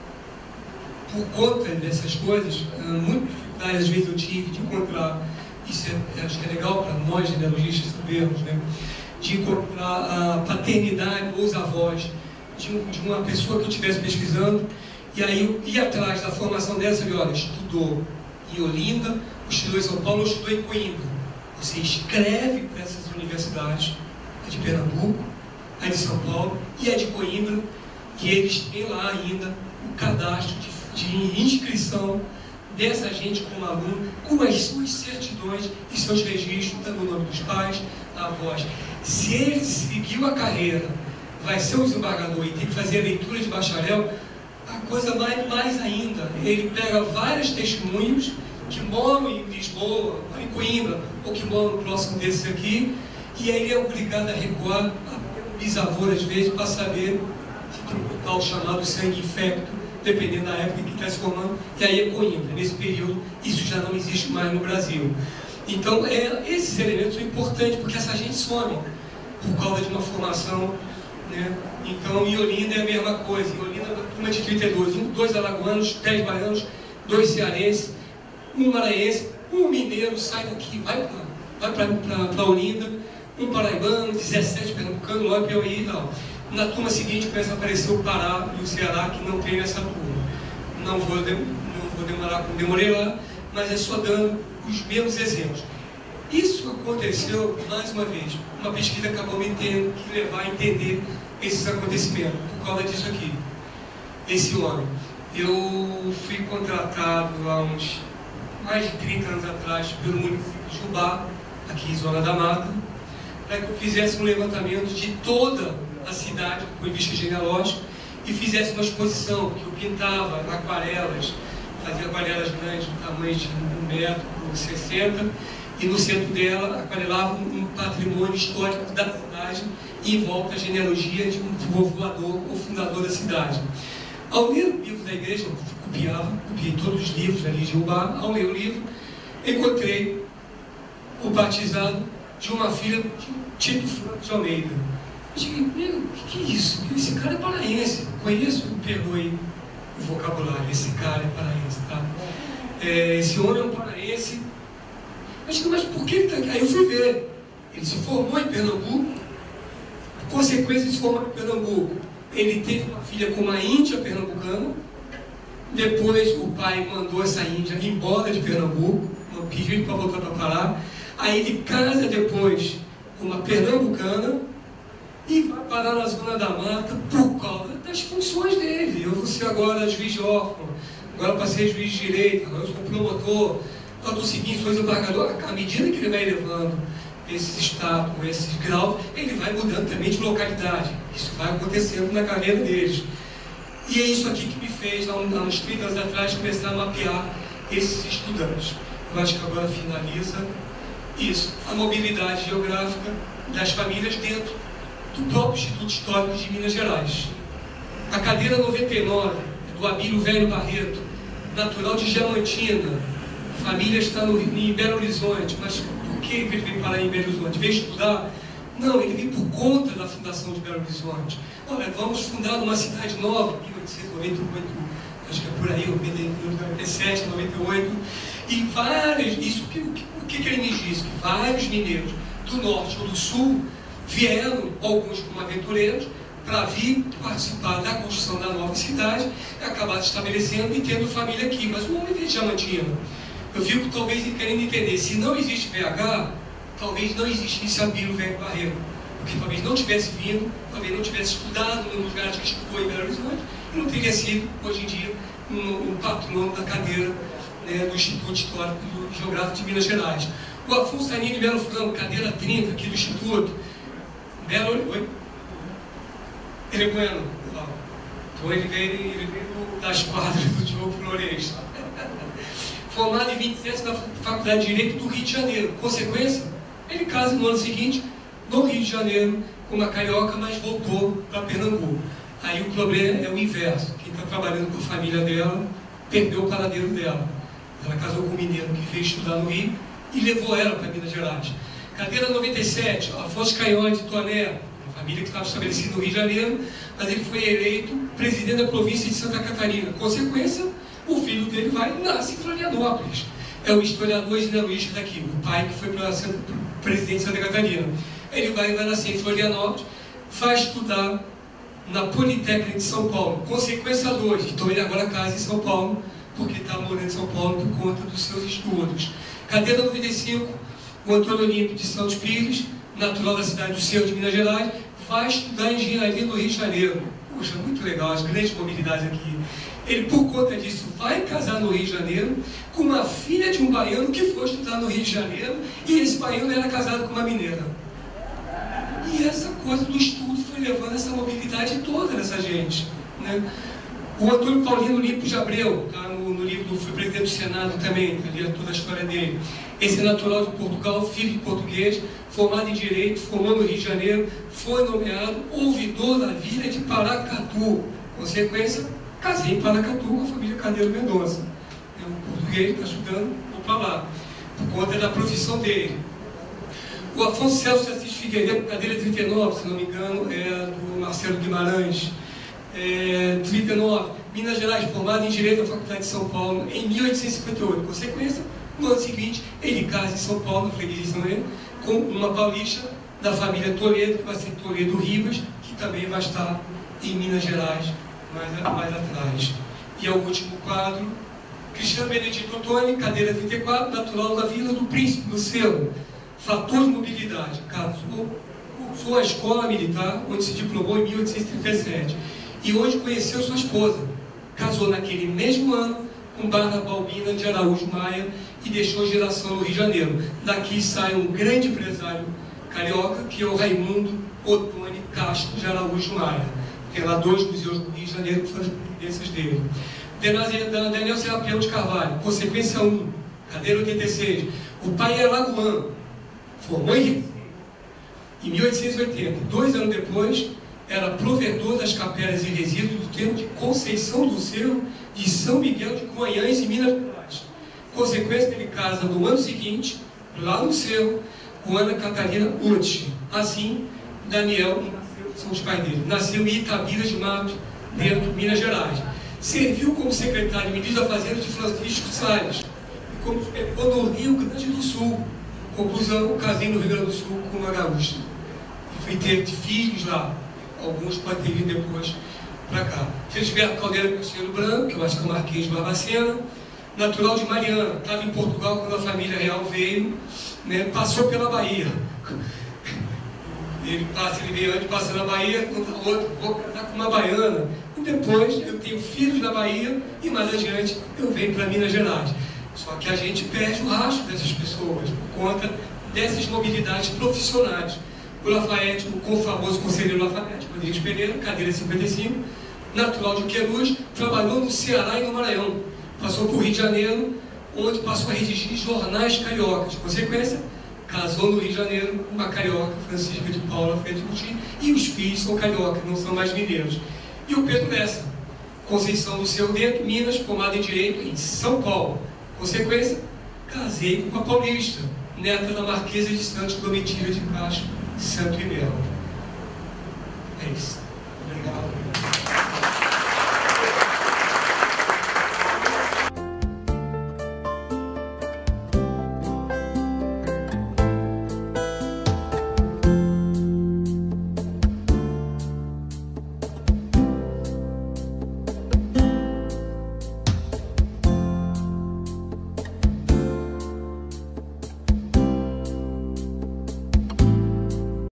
por conta dessas coisas, muito dificuldade às vezes eu tive de encontrar, isso é, acho que é legal para nós genealogistas sabermos, né? De encontrar a paternidade ou os avós de, um, de uma pessoa que eu estivesse pesquisando, e aí eu ia atrás da formação dessa, e olha, estudou em Olinda, estudou em São Paulo, estudou em Coimbra. Você escreve para essas universidades, a de Pernambuco, a de São Paulo e a de Coimbra, que eles têm lá ainda o cadastro de, de inscrição dessa gente como aluno, com as suas certidões e seus registros, dando o nome dos pais, avós. Se ele seguiu a carreira, vai ser um desembargador e tem que fazer a leitura de bacharel, a coisa mais, mais ainda, ele pega vários testemunhos que moram em Lisboa, em Coimbra, ou que moram no próximo desse aqui, e aí ele é obrigado a recuar a bisavô, às vezes, para saber se tem um tal chamado sangue infecto, dependendo da época que está se formando, e aí é Coimbra. Nesse período, isso já não existe mais no Brasil. Então, é, esses elementos são importantes, porque essa gente some por causa de uma formação, né? Então, em Olinda é a mesma coisa. Em Olinda, uma de trinta e dois, um, dois alagoanos, dez baianos, dois cearenses, um maranhense, um mineiro sai daqui, vai para Olinda, um paraibano, dezessete pernambucano, logo Piauí e tal. Na turma seguinte começa a aparecer o Pará e o Ceará, que não tem nessa turma. Não vou, de, não vou demorar como demorei lá, mas é só dando os mesmos exemplos. Isso aconteceu, mais uma vez, uma pesquisa acabou me tendo que levar a entender esses acontecimentos, por causa disso aqui. Esse homem. Eu fui contratado há uns mais de trinta anos atrás pelo município de Jubá, aqui em Zona da Mata, para que eu fizesse um levantamento de toda a cidade, com vista genealógica, e fizesse uma exposição, que eu pintava aquarelas, fazia aquarelas grandes, do tamanho de um metro por sessenta, e no centro dela aquarelava um patrimônio histórico da cidade, e em volta a genealogia de um povoador ou fundador da cidade. Ao ler o livro da igreja, eu copiava, copiei todos os livros ali de Jubá. Ao ler o livro, encontrei o batizado de uma filha de Tito Franco de Almeida. Eu digo, meu, o que, que é isso? Esse cara é paraense. Conheço, perdoe o vocabulário, esse cara é paraense, tá? É, esse homem é um paraense. Eu digo, mas por que ele está aqui? Aí eu fui ver. Ele se formou em Pernambuco, por consequência de se formar em Pernambuco. Ele teve uma filha com uma índia pernambucana. Depois o pai mandou essa índia embora de Pernambuco, pediu ele para voltar para Pará. Aí ele casa depois com uma pernambucana e vai parar na Zona da Mata por causa das funções dele. Eu vou ser agora juiz de órfão, agora passei juiz de direito, agora eu sou promotor, agora estou seguindo, sou desembargador. À medida que ele vai levando esses status, esses graus, ele vai mudando também de localidade. Isso vai acontecendo na carreira deles. E é isso aqui que me fez, há uns trinta anos atrás, começar a mapear esses estudantes. Eu acho que agora finaliza isso, a mobilidade geográfica das famílias dentro do próprio Instituto Histórico de Minas Gerais. A cadeira noventa e nove, do Abílio Velho Barreto, natural de Diamantina, a família está no, em Belo Horizonte, mas por que ele veio parar em Belo Horizonte? Veio estudar? Não, ele veio por conta da fundação de Belo Horizonte. Olha, vamos fundar uma cidade nova, mil oitocentos e noventa e oito, acho que é por aí, noventa e sete, noventa e oito, e vários, isso, o que, o que ele me disse? Que vários mineiros do norte ou do sul vieram, alguns como aventureiros, para vir participar da construção da nova cidade, e acabar se estabelecendo e tendo família aqui. Mas o homem veio de Diamantina. Eu fico talvez querendo entender, se não existe B H, talvez não existisse a Bíblia Velho Barreiro, porque talvez não tivesse vindo, talvez não tivesse estudado no lugar que estudou em Belo Horizonte, e não teria sido, hoje em dia, um, um patrono da cadeira, né, do Instituto Histórico e Geográfico de Minas Gerais. O Afonso Aninho de Melo Franco, cadeira trinta aqui do Instituto, Belo... Oi? Ele é bueno. Então ele veio, ele veio das quadras do Diogo Flores. Formado em vinte e sete na Faculdade de Direito do Rio de Janeiro. Consequência, ele casa no ano seguinte, no Rio de Janeiro, com uma carioca, mas voltou para Pernambuco. Aí o problema é o inverso. Quem está trabalhando com a família dela, perdeu o paradeiro dela. Ela casou com um mineiro que veio estudar no Rio e levou ela para Minas Gerais. Cadeira noventa e sete, Afonso Canhões de Toné, uma família que estava estabelecida no Rio de Janeiro, mas ele foi eleito presidente da província de Santa Catarina. Consequência, o filho dele vai e nasce em Florianópolis. É o historiador genealogista daqui, o pai que foi para ser presidente de Santa Catarina. Ele vai e vai nascer em Florianópolis, vai estudar na Politécnica de São Paulo. Consequência dois, então ele agora casa em São Paulo, porque está morando em São Paulo por conta dos seus estudos. Cadeira noventa e cinco, o Antônio Olímpio de Santos Pires, natural da cidade do Cerro de Minas Gerais, vai estudar engenharia no Rio de Janeiro. Puxa, muito legal, as grandes mobilidades aqui. Ele, por conta disso, vai casar no Rio de Janeiro com uma filha de um baiano que foi estudar no Rio de Janeiro, e esse baiano era casado com uma mineira. E essa coisa do estudo foi levando essa mobilidade toda dessa gente, né? O Antônio Paulino Limpo de Abreu, tá no, no livro, foi presidente do Senado também, ali é toda a história dele. Esse é natural de Portugal, filho de português, formado em Direito, formou no Rio de Janeiro, foi nomeado ouvidor da vila de Paracatu. Consequência, casei em Paracatu com a família Carneiro Mendonça. É um português, está estudando, vou para lá, por conta da profissão dele. O Afonso Celso de Assis Figueiredo, cadeira trinta e nove, se não me engano, é do Marcelo Guimarães. É, trinta e nove, Minas Gerais, formado em Direito da Faculdade de São Paulo em mil oitocentos e cinquenta e oito. Consequência, no ano seguinte, ele casa em São Paulo, na freguesia de São Paulo, com uma paulista da família Toledo, que vai ser Toledo Ribas, que também vai estar em Minas Gerais, mais, mais atrás. E é o último quadro, Cristiano Benedito Ottoni, cadeira trinta e quatro, natural da Vila do Príncipe, do Cerro. Fator de mobilidade, casou, cursou a escola militar, onde se diplomou em mil oitocentos e trinta e sete. E hoje conheceu sua esposa. Casou naquele mesmo ano com Bárbara Balbina de Araújo Maia e deixou geração no Rio de Janeiro. Daqui sai um grande empresário carioca, que é o Raimundo Ottoni Castro de Araújo Maia. Tem lá dois museus do Rio de Janeiro que são as presidências dele. Daniel Serapião de Carvalho, consequência um, cadeira oitenta e seis. O pai é Lagoan, formou em em mil oitocentos e oitenta. Dois anos depois, era provedor das capelas e resíduos do termo de Conceição do Cerro de São Miguel de Conhanhas, em Minas Gerais. Consequência, ele casa no ano seguinte, lá no Cerro, com Ana Catarina Uti. Assim, Daniel, são os pais dele, nasceu em Itabira de Mato, dentro de Minas Gerais. Serviu como secretário de Ministro da Fazenda de Francisco Salles, e como inspetor no Rio Grande do Sul. Conclusão, casei no Rio Grande do Sul com uma gaúcha. E fui ter filhos lá. Alguns podem ter vindo depois para cá. Felisberto Caldeira Castelo Branco, que eu acho que é o Marquês de Barbacena, natural de Mariana, estava em Portugal quando a família real veio, né, passou pela Bahia. Ele passa, ele veio antes, passa na Bahia, conta outro, vou casar com uma baiana. E depois eu tenho filhos na Bahia e mais adiante eu venho para Minas Gerais. Só que a gente perde o rastro dessas pessoas por conta dessas mobilidades profissionais. O Lafayette, o famoso conselheiro Lafayette, Rodrigues Pereira, cadeira cinquenta e cinco, natural de Querus, trabalhou no Ceará e no Maranhão. Passou por Rio de Janeiro, onde passou a redigir jornais cariocas. Consequência, casou no Rio de Janeiro com uma carioca, Francisca de Paula Frente Coutinho, e os filhos são cariocas, não são mais mineiros. E o Pedro Lessa, Conceição do Cerro Dentro, Minas, formado em Direito em São Paulo. Consequência, casei com uma paulista, neta da Marquesa de Santos Domitila de Castro, Santo e Melo. É isso.